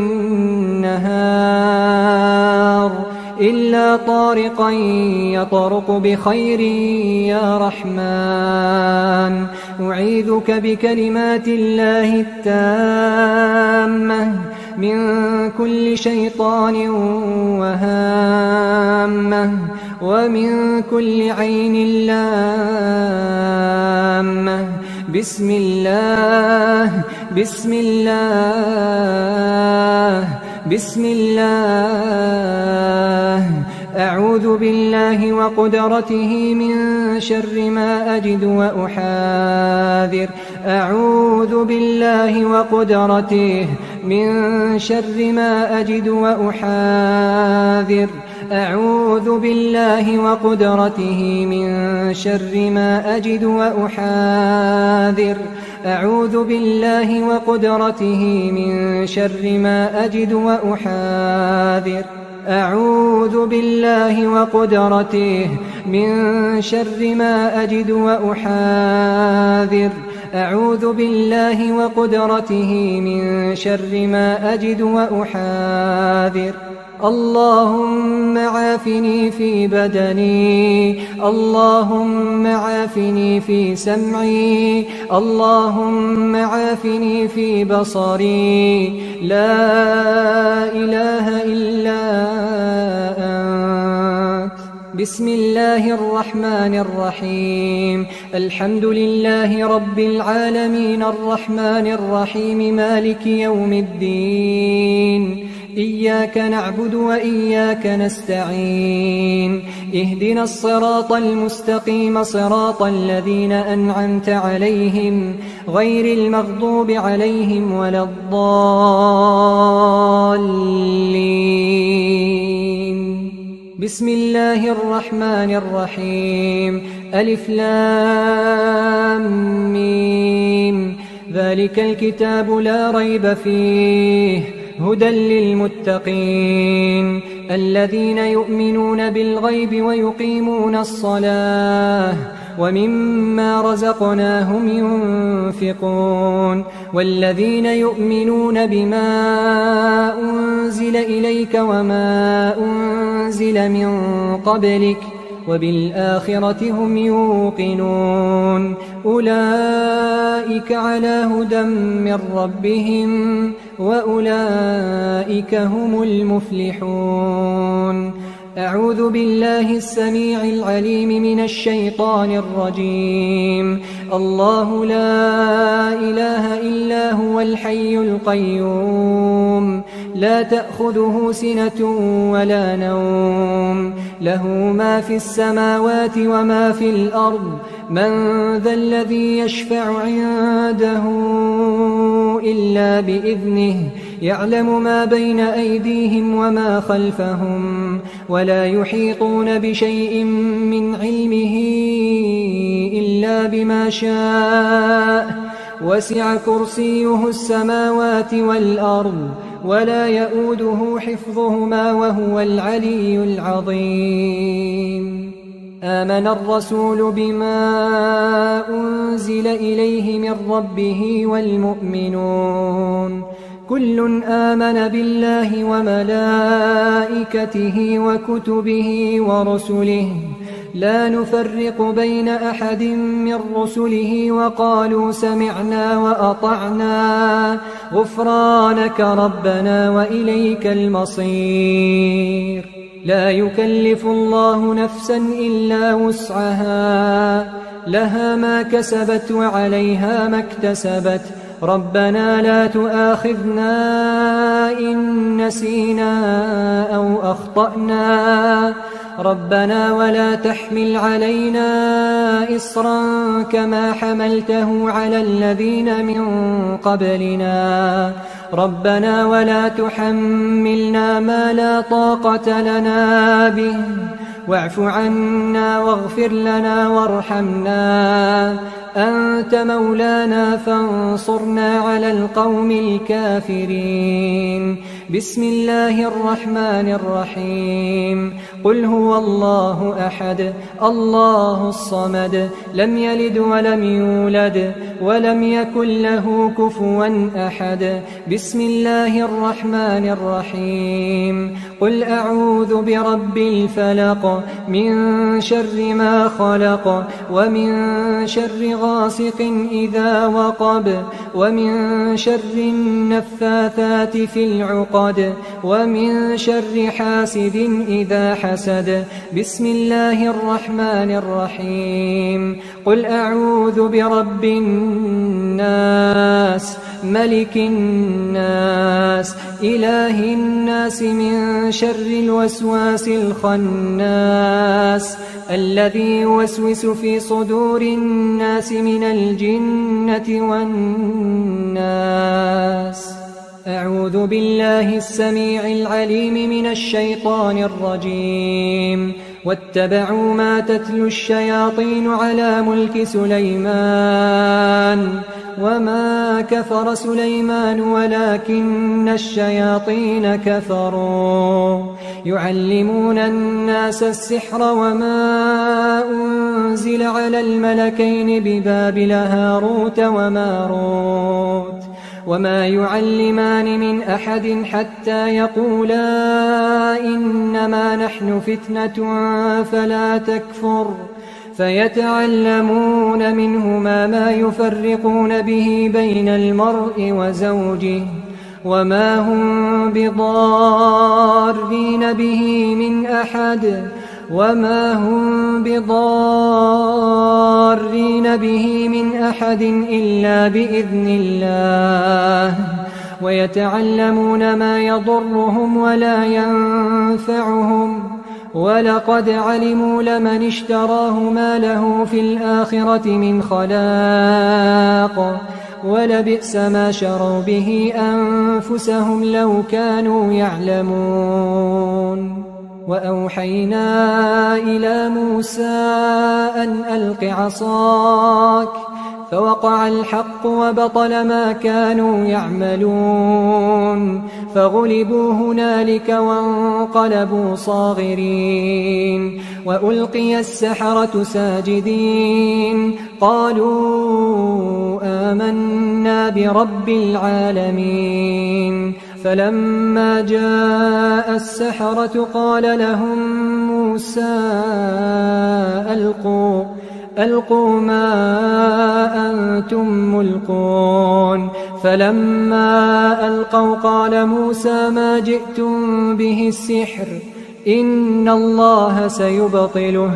والنهار إلا طارقا يطرق بخير يا رحمن أعيذك بكلمات الله التامة من كل شيطان وهامة ومن كل عين لامة بسم الله بسم الله أعوذ بالله وقدرته من شر ما أجد وأحاذر أعوذ بالله وقدرته من شر ما أجد وأحاذر أعوذ بالله وقدرته من شر ما أجد وأحاذر أعوذ بالله وقدرته من شر ما أجد وأحاذر أعوذ بالله وقدرته من شر ما أجد وأحاذر أعوذ بالله وقدرته من شر ما أجد وأحاذر اللهم عافني في بدني اللهم عافني في سمعي اللهم عافني في بصري لا إله إلا أنت بسم الله الرحمن الرحيم الحمد لله رب العالمين الرحمن الرحيم مالك يوم الدين إياك نعبد وإياك نستعين اهدنا الصراط المستقيم صراط الذين أنعمت عليهم غير المغضوب عليهم ولا الضالين بسم الله الرحمن الرحيم ألف لام ميم ذلك الكتاب لا ريب فيه هدى للمتقين الذين يؤمنون بالغيب ويقيمون الصلاة ومما رزقناهم ينفقون والذين يؤمنون بما أنزل إليك وما أنزل من قبلك وبالآخرة هم يوقنون أولئك على هدى من ربهم وأولئك هم المفلحون أعوذ بالله السميع العليم من الشيطان الرجيم الله لا إله إلا هو الحي القيوم لا تأخذه سنة ولا نوم له ما في السماوات وما في الأرض من ذا الذي يشفع عنده إلا بإذنه يعلم ما بين أيديهم وما خلفهم ولا يحيطون بشيء من علمه إلا بما شاء وسع كرسيه السماوات والأرض ولا يؤوده حفظهما وهو العلي العظيم آمن الرسول بما أنزل إليه من ربه والمؤمنون كل آمن بالله وملائكته وكتبه ورسله لا نفرق بين أحد من رسله وقالوا سمعنا وأطعنا غفرانك ربنا وإليك المصير لا يكلف الله نفسا إلا وسعها لها ما كسبت وعليها ما اكتسبت ربنا لا تؤاخذنا إن نسينا أو أخطأنا ربنا ولا تحمل علينا إصرا كما حملته على الذين من قبلنا ربنا ولا تحملنا ما لا طاقة لنا به واعف عنا واغفر لنا وارحمنا أنت مولانا فانصرنا على القوم الكافرين بسم الله الرحمن الرحيم قل هو الله أحد الله الصمد لم يلد ولم يولد ولم يكن له كفوا أحد بسم الله الرحمن الرحيم قل أعوذ برب الفلق من شر ما خلق ومن شر غاسق إذا وقب ومن شر النفاثات في العقد ومن شر حاسد إذا حسد حسد. بسم الله الرحمن الرحيم. قل أعوذ برب الناس ملك الناس إله الناس من شر الوسواس الخناس الذي يوسوس في صدور الناس من الجنة والناس. أعوذ بالله السميع العليم من الشيطان الرجيم. واتبعوا ما تتلو الشياطين على ملك سليمان وما كفر سليمان ولكن الشياطين كفروا يعلمون الناس السحر وما أنزل على الملكين ببابل هاروت وماروت وما يعلمان من أحد حتى يقولا إنما نحن فتنة فلا تكفر فيتعلمون منهما ما يفرقون به بين المرء وزوجه وما هم بضارين به من أحد إلا بإذن الله ويتعلمون ما يضرهم ولا ينفعهم ولقد علموا لمن اشتراه ما له في الآخرة من خلاق ولبئس ما شروا به أنفسهم لو كانوا يعلمون. وأوحينا إلى موسى أن ألق عصاك فوقع الحق وبطل ما كانوا يعملون فغلبوا هنالك وانقلبوا صاغرين وألقي السحرة ساجدين قالوا آمنا برب العالمين. فلما جاء السحرة قال لهم موسى ألقوا ما أنتم ملقون. فلما ألقوا قال موسى ما جئتم به السحر إن الله سيبطله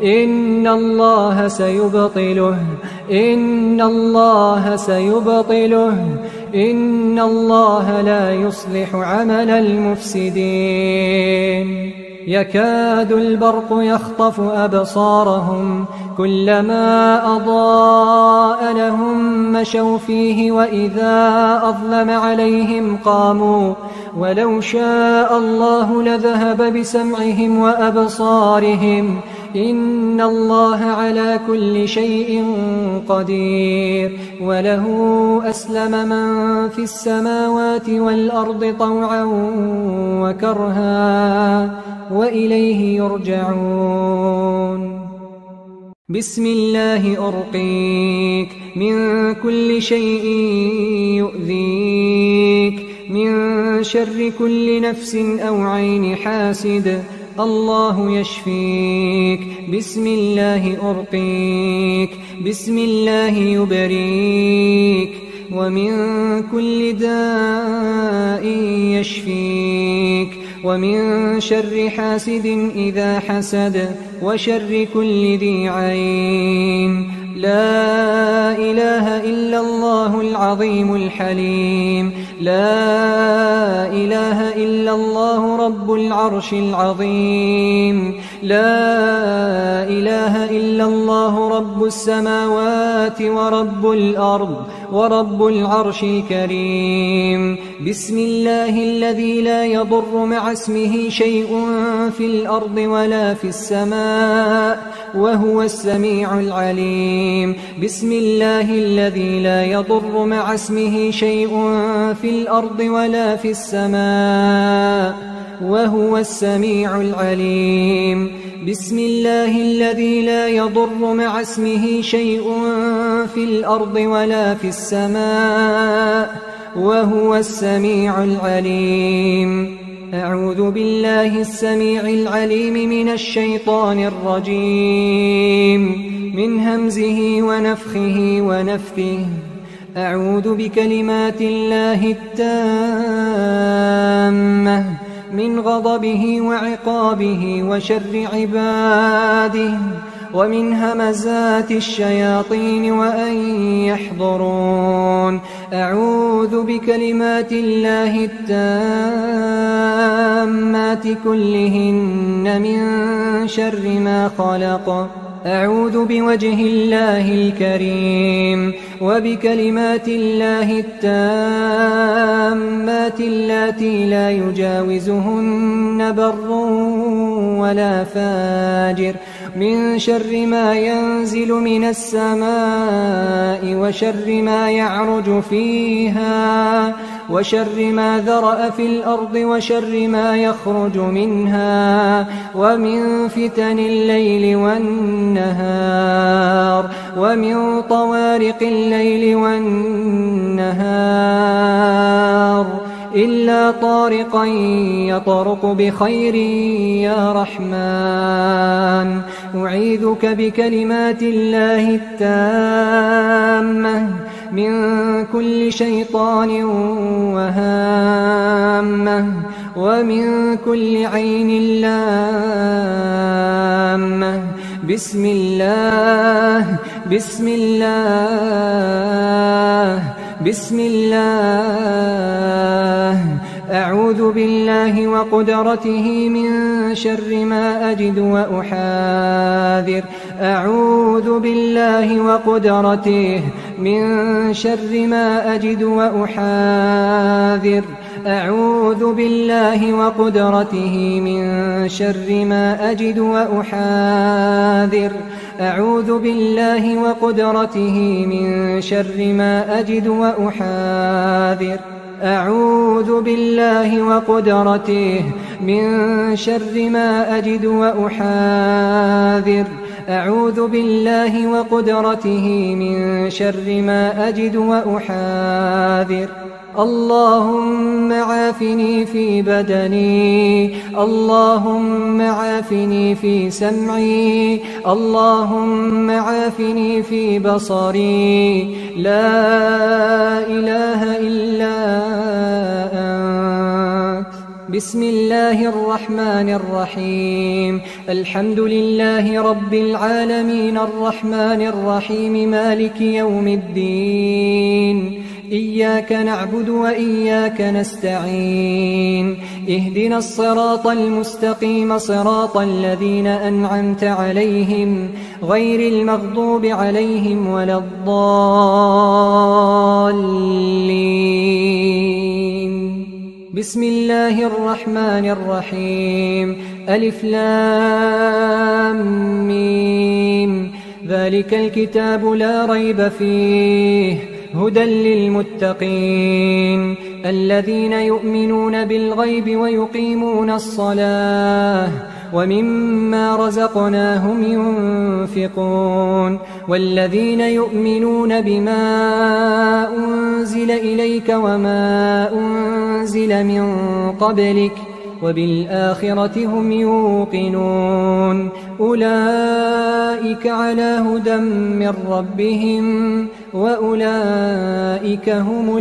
إن الله لا يصلح عمل المفسدين. يكاد البرق يخطف أبصارهم كلما أضاء لهم مشوا فيه وإذا أظلم عليهم قاموا ولو شاء الله لذهب بسمعهم وأبصارهم إن الله على كل شيء قدير. وله أسلم من في السماوات والأرض طوعا وكرها وإليه يرجعون. بسم الله أرقيك من كل شيء يؤذيك من شر كل نفس أو عين حاسد الله يشفيك. بسم الله أرقيك بسم الله يبريك ومن كل داء يشفيك ومن شر حاسد إذا حسد وشر كل ذي عين. لا إله إلا الله العظيم الحليم. لا إله إلا الله رب العرش العظيم. لا إله إلا الله رب السماوات ورب الأرض ورب العرش الكريم. بسم الله الذي لا يضر مع اسمه شيء في الأرض ولا في السماء وهو السميع العليم. بسم الله الذي لا يضر مع اسمه شيء في الأرض ولا في السماء وهو السميع العليم. بسم الله الذي لا يضر مع اسمه شيء في الأرض ولا في السماء وهو السميع العليم. أعوذ بالله السميع العليم من الشيطان الرجيم من همزه ونفخه ونفثه. أعوذ بكلمات الله التامة من غضبه وعقابه وشر عباده ومن همزات الشياطين وأن يحضرون. أعوذ بكلمات الله التامات كلهن من شر ما خلق. أعوذ بوجه الله الكريم وبكلمات الله التامات اللاتي لا يجاوزهن بر ولا فاجر من شر ما ينزل من السماء وشر ما يعرج فيها وشر ما ذرأ في الأرض وشر ما يخرج منها ومن فتن الليل والنهار ومن طوارق الليل والنهار إلا طارقا يطرق بخير يا رحمن. أعيذك بكلمات الله التامة من كل شيطان وهامة ومن كل عين لامة. بسم الله بسم الله بسم الله. أعوذ بالله وقدرته من شر ما أجد وأحاذر. أعوذ بالله وقدرته من شر ما أجد وأحاذر. أعوذ بالله وقدرته من شر ما أجد وأحاذر. أعوذ بالله وقدرته من شر ما أجد وأحاذر. أعوذ بالله وقدرته من شر ما أجد وأحاذر. أعوذ بالله وقدرته من شر ما أجد وأحاذر. اللهم عافني في بدني، اللهم عافني في سمعي، اللهم عافني في بصري. لا إله إلا أنت. بسم الله الرحمن الرحيم. الحمد لله رب العالمين الرحمن الرحيم مالك يوم الدين. إياك نعبد وإياك نستعين. اهدنا الصراط المستقيم صراط الذين أنعمت عليهم غير المغضوب عليهم ولا الضالين. بسم الله الرحمن الرحيم. ألف لام ميم. ذلك الكتاب لا ريب فيه هدى للمتقين الذين يؤمنون بالغيب ويقيمون الصلاة ومما رزقناهم ينفقون والذين يؤمنون بما أنزل إليك وما أنزل من قبلك وبالآخرة هم يوقنون أولئك على هدى من ربهم وأولئك هم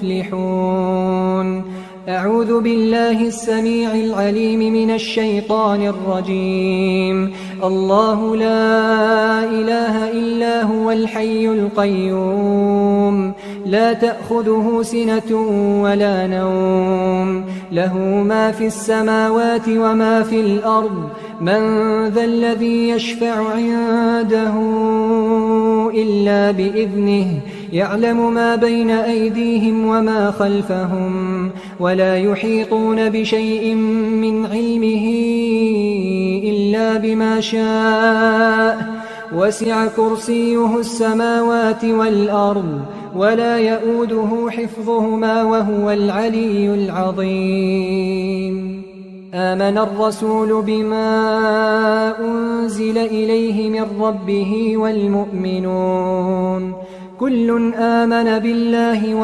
المفلحون. أعوذ بالله السميع العليم من الشيطان الرجيم. الله لا إله إلا هو الحي القيوم لا تأخذه سنة ولا نوم له ما في السماوات وما في الأرض من ذا الذي يشفع عنده إلا بإذنه يعلم ما بين أيديهم وما خلفهم ولا يحيطون بشيء من علمه إلا بما شاء وسع كرسيه السماوات والأرض ولا يؤوده حفظهما وهو العلي العظيم. آمن الرسول بما أنزل إليه من ربه والمؤمنون كل آمن بالله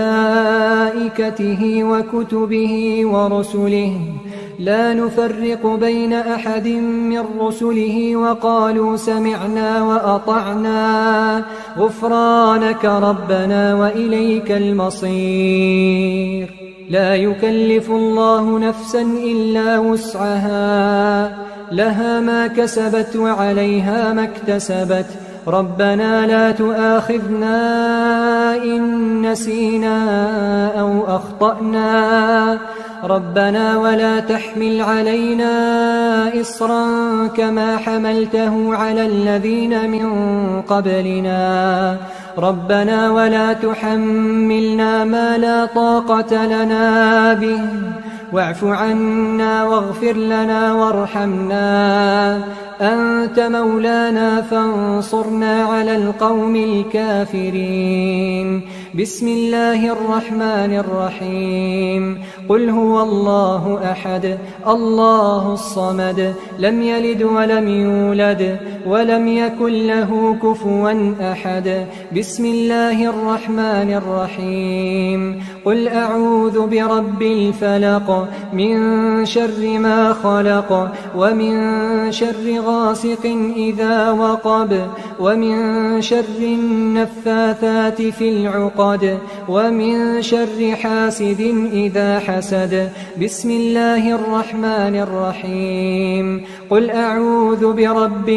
وملائكته وكتبه ورسله لا نفرق بين أحد من رسله وقالوا سمعنا وأطعنا غفرانك ربنا وإليك المصير. لا يكلف الله نفسا إلا وسعها، لها ما كسبت وعليها ما اكتسبت. ربنا لا تؤاخذنا إن نسينا أو أخطأنا، ربنا ولا تحمل علينا إصرا كما حملته على الذين من قبلنا، ربنا ولا تحملنا ما لا طاقة لنا به، واعف عنا واغفر لنا وارحمنا، أنت مولانا فانصرنا على القوم الكافرين. بسم الله الرحمن الرحيم. قل هو الله أحد الله الصمد، لم يلد ولم يولد ولم يكن له كفوا أحد. بسم الله الرحمن الرحيم. قل أعوذ برب الفلق، من شر ما خلق، ومن شر غاسق إذا وقب، ومن شر النفاثات في العقد، ومن شر حاسد إذا حسد. بسم الله الرحمن الرحيم. قل أعوذ برب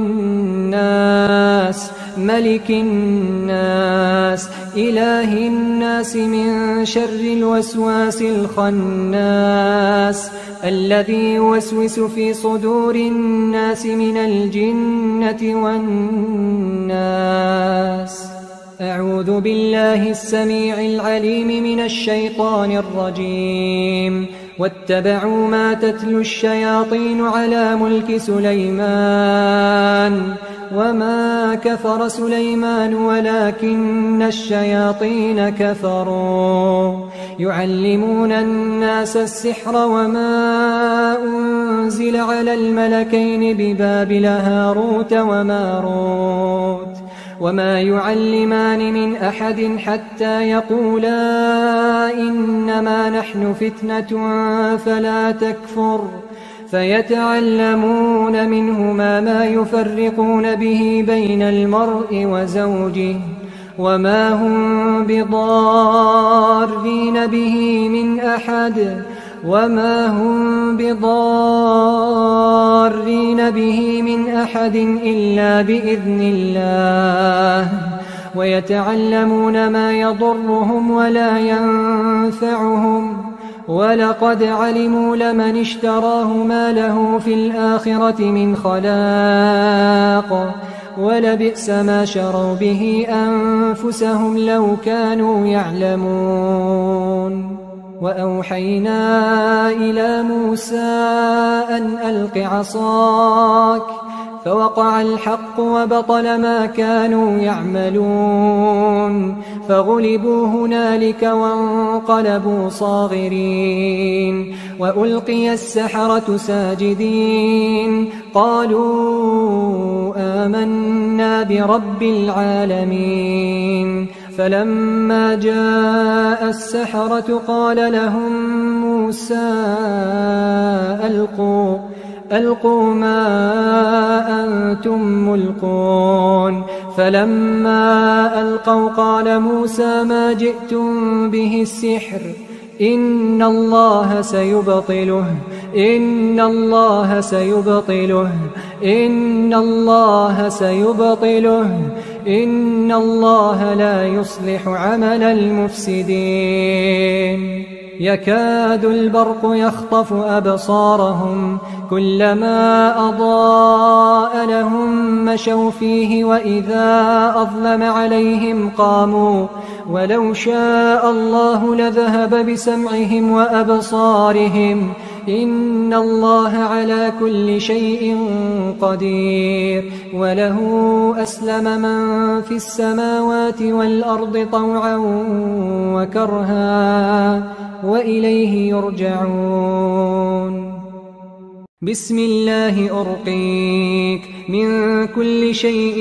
الناس، ملك الناس، إله الناس، من شر الوسواس الخناس الذي يوسوس في صدور الناس من الجنة والناس. أعوذ بالله السميع العليم من الشيطان الرجيم. واتبعوا ما تتلو الشياطين على ملك سليمان، وما كفر سليمان ولكن الشياطين كفروا يعلمون الناس السحر. وما أنزل على الملكين ببابل هاروت وماروت، وما يعلمان من أحد حتى يقولا إنما نحن فتنة فلا تكفر، فيتعلمون منهما ما يفرقون به بين المرء وزوجه، وما هم بضارين به من أحد، وما هم بضارين به من أحد إلا بإذن الله، ويتعلمون ما يضرهم ولا ينفعهم، ولقد علموا لمن اشتراه ما له في الآخرة من خلاق، ولبئس ما شروا به أنفسهم لو كانوا يعلمون. وأوحينا إلى موسى أن ألق عصاك، فوقع الحق وبطل ما كانوا يعملون، فغلبوا هنالك وانقلبوا صاغرين، وألقي السحرة ساجدين، قالوا آمنا برب العالمين. فلما جاء السحرة قال لهم موسى ألقوا ما أنتم ملقون. فلما ألقوا قال موسى ما جئتم به السحر، إن الله سيبطله، إن الله سيبطله، إن الله سيبطله، إن الله لا يصلح عمل المفسدين. يكاد البرق يخطف أبصارهم، كلما أضاء لهم مشوا فيه، وإذا أظلم عليهم قاموا، ولو شاء الله لذهب بسمعهم وأبصارهم، إن الله على كل شيء قدير. وله أسلم من في السماوات والأرض طوعا وكرها، وإليه يرجعون. بسم الله أرقيك من كل شيء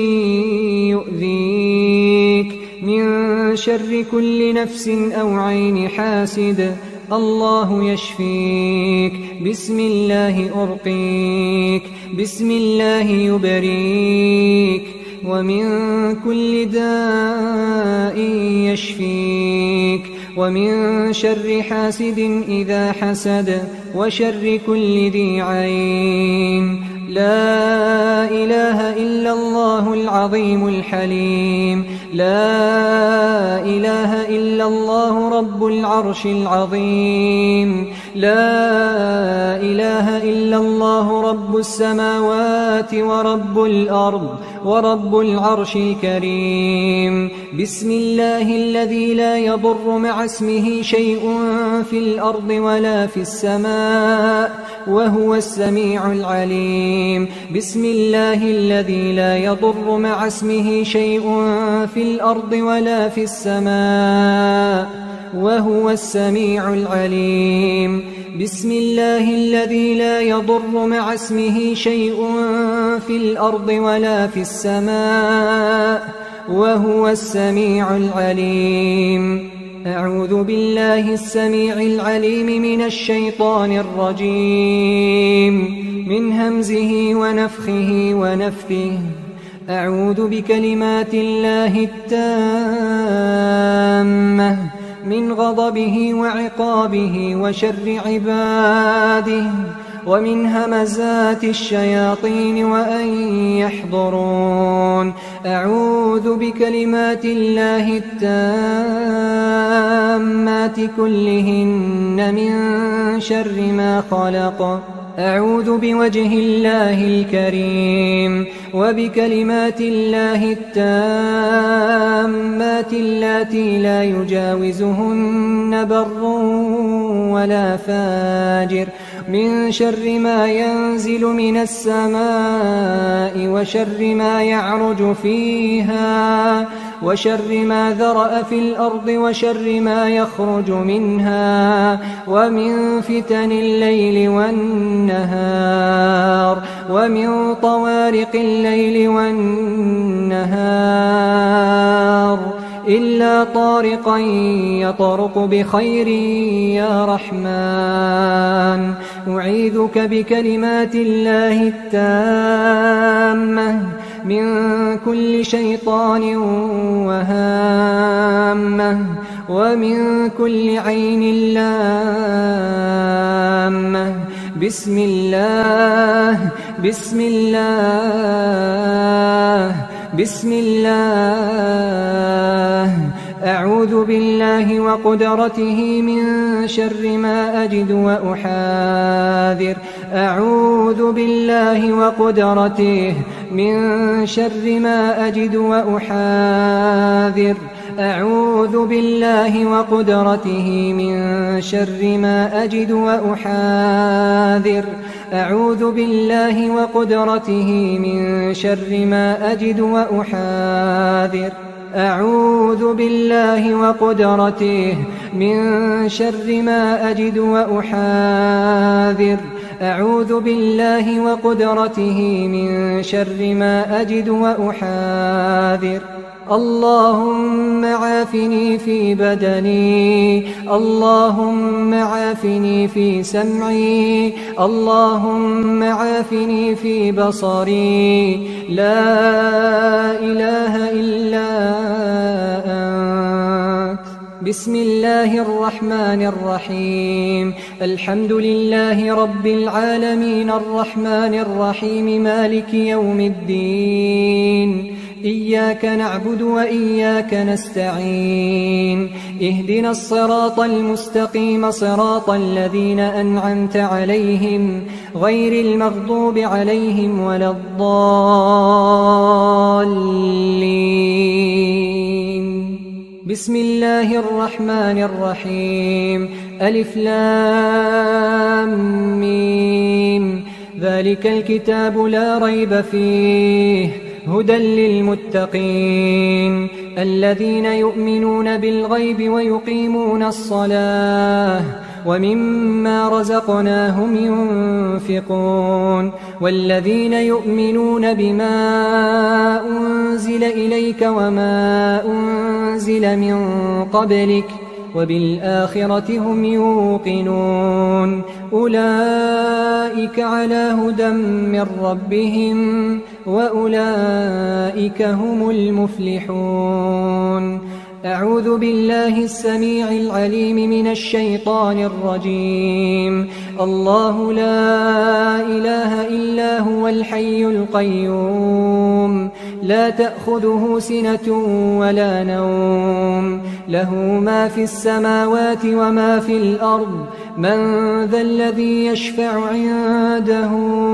يؤذيك، من شر كل نفس أو عين حاسد، الله يشفيك. بسم الله أرقيك، بسم الله يبريك، ومن كل داء يشفيك، ومن شر حاسد إذا حسد وشر كل ذي عين. لا إله إلا الله العظيم الحليم. لا إله إلا الله رب العرش العظيم. لا إله إلا الله رب السماوات ورب الأرض ورب العرش الكريم. بسم الله الذي لا يضر مع اسمه شيء في الأرض ولا في السماء وهو السميع العليم. بسم الله الذي لا يضر مع اسمه شيء في الأرض ولا في السماء وهو السميع العليم. بسم الله الذي لا يضر مع اسمه شيء في الأرض ولا في السماء وهو السميع العليم. أعوذ بالله السميع العليم من الشيطان الرجيم من همزه ونفخه ونفثه. أعوذ بكلمات الله التامة من غضبه وعقابه وشر عباده ومن همزات الشياطين وأن يحضرون. أعوذ بكلمات الله التامات كلهن من شر ما خلق. أعوذ بوجه الله الكريم وبكلمات الله التامات اللاتي لا يجاوزهن بر ولا فاجر من شر ما ينزل من السماء وشر ما يعرج فيها وشر ما ذرأ في الأرض وشر ما يخرج منها ومن فتن الليل والنهار ومن طوارق الليل والنهار إلا طارقا يطرق بخير يا رحمن. أعيذك بكلمات الله التامة من كل شيطان وهامة ومن كل عين لامة. بسم الله بسم الله بسم الله. أعوذ بالله وقدرته من شر ما أجد وأحاذر. أعوذ بالله وقدرته من شر ما أجد وأحاذر. أعوذ بالله وقدرته من شر ما أجد وأحاذر. أعوذ بالله وقدرته من شر ما أجد وأحاذر. أعوذ بالله وقدرته من شر ما أجد وأحاذر. أعوذ بالله وقدرته من شر ما أجد وأحاذر. اللهم عافني في بدني. اللهم عافني في سمعي. اللهم عافني في بصري. لا إله إلا أنت. بسم الله الرحمن الرحيم. الحمد لله رب العالمين الرحمن الرحيم مالك يوم الدين. إياك نعبد وإياك نستعين. اهدنا الصراط المستقيم صراط الذين أنعمت عليهم غير المغضوب عليهم ولا الضالين. بسم الله الرحمن الرحيم. ألف لام ميم. ذلك الكتاب لا ريب فيه هدى للمتقين الذين يؤمنون بالغيب ويقيمون الصلاة ومما رزقناهم ينفقون والذين يؤمنون بما أنزل إليك وما أنزل من قبلك وبالآخرة هم يوقنون أولئك على هدى من ربهم وأولئك هم المفلحون. أعوذ بالله السميع العليم من الشيطان الرجيم. الله لا إله إلا هو الحي القيوم لا تأخذه سنة ولا نوم له ما في السماوات وما في الأرض من ذا الذي يشفع عنده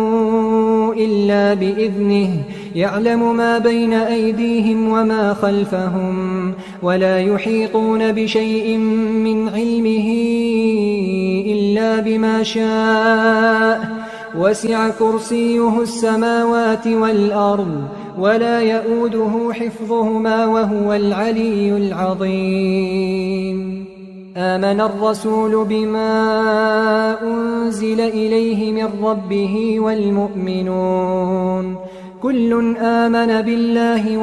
إلا بإذنه يعلم ما بين أيديهم وما خلفهم ولا يحيطون بشيء من علمه إلا بما شاء وسع كرسيه السماوات والأرض ولا يؤوده حفظهما وهو العلي العظيم. آمن الرسول بما أنزل إليه من ربه والمؤمنون كل آمن بالله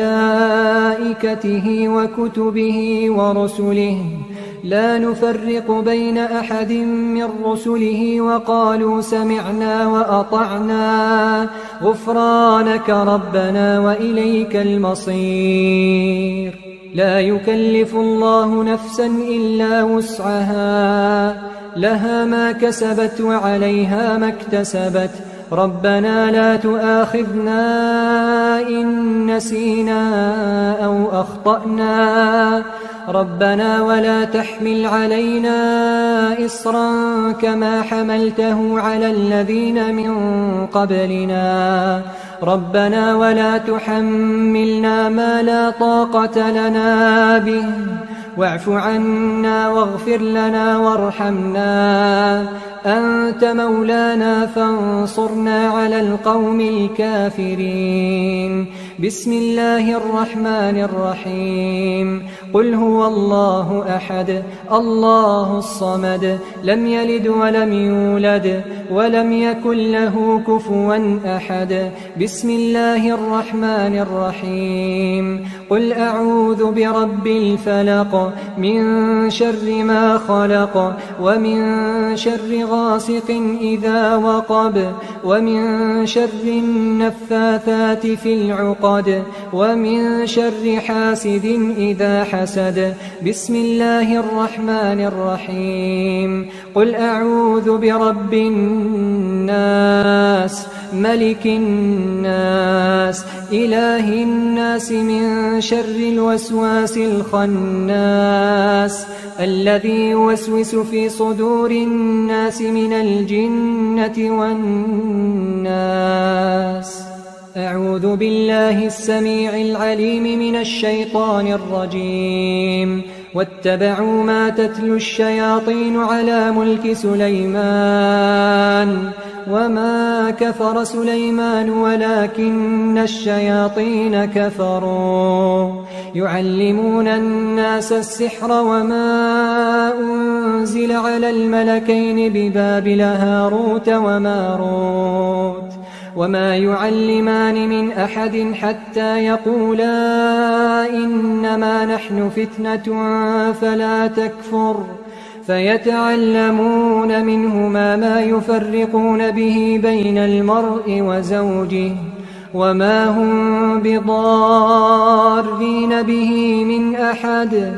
وملائكته وكتبه ورسله لا نفرق بين أحد من رسله وقالوا سمعنا وأطعنا غفرانك ربنا وإليك المصير. لا يكلف الله نفسا إلا وسعها لها ما كسبت وعليها ما اكتسبت ربنا لا تؤاخذنا إن نسينا أو أخطأنا ربنا ولا تحمل علينا إصرا كما حملته على الذين من قبلنا ربنا ولا تحملنا ما لا طاقة لنا به واعف عنا واغفر لنا وارحمنا أنت مولانا فانصرنا على القوم الكافرين. بسم الله الرحمن الرحيم. قل هو الله أحد الله الصمد لم يلد ولم يولد ولم يكن له كفوا أحد. بسم الله الرحمن الرحيم. قل أعوذ برب الفلق من شر ما خلق ومن شر غاسق إذا وقب ومن شر النفاثات في العقد ومن شر حاسد إذا حسد. بسم الله الرحمن الرحيم. قل أعوذ برب الناس ملك الناس إله الناس من شر الوسواس الخناس الذي يوسوس في صدور الناس من الجنة والناس. أعوذ بالله السميع العليم من الشيطان الرجيم. واتبعوا ما تتلو الشياطين على ملك سليمان وما كفر سليمان ولكن الشياطين كفروا يعلمون الناس السحر وما أنزل على الملكين ببابل هاروت وماروت وما يعلمان من أحد حتى يقولا إنما نحن فتنة فلا تكفر فيتعلمون منهما ما يفرقون به بين المرء وزوجه وما هم بضارين به من أحد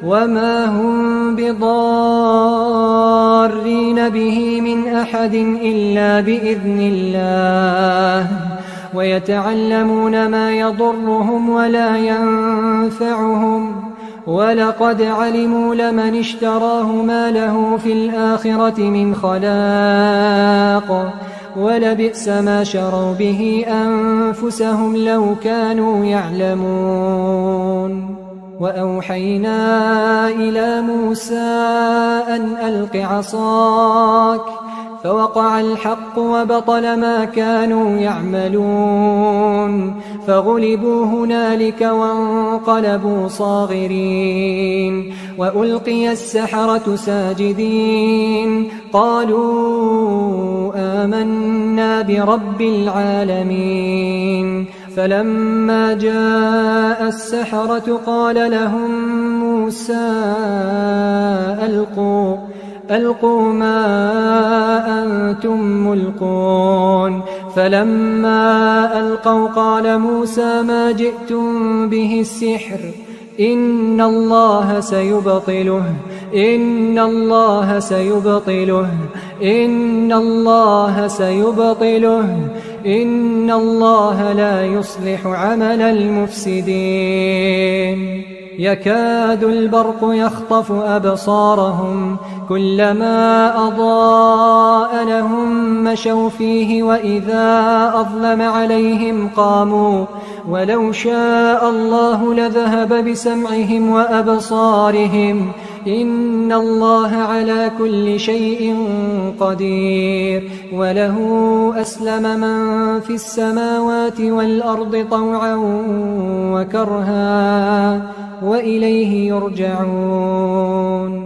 إلا بإذن الله ويتعلمون ما يضرهم ولا ينفعهم ولقد علموا لمن اشتراه ما له في الآخرة من خلاق ولبئس ما شروا به أنفسهم لو كانوا يعلمون. وأوحينا إلى موسى أن ألق عصاك فوقع الحق وبطل ما كانوا يعملون فغلبوا هنالك وانقلبوا صاغرين وألقي السحرة ساجدين قالوا آمنا برب العالمين. فلما جاء السحرة قال لهم موسى ألقوا ما أنتم ملقون. فلما ألقوا قال موسى ما جئتم به السحر إن الله سيبطله إن الله سيبطله إن الله سيبطله إن الله لا يصلح عمل المفسدين يكاد البرق يخطف أبصارهم كلما أضاء لهم مشوا فيه وإذا أظلم عليهم قاموا ولو شاء الله لذهب بسمعهم وأبصارهم إن الله على كل شيء قدير وله أسلم من في السماوات والأرض طوعا وكرها وإليه يرجعون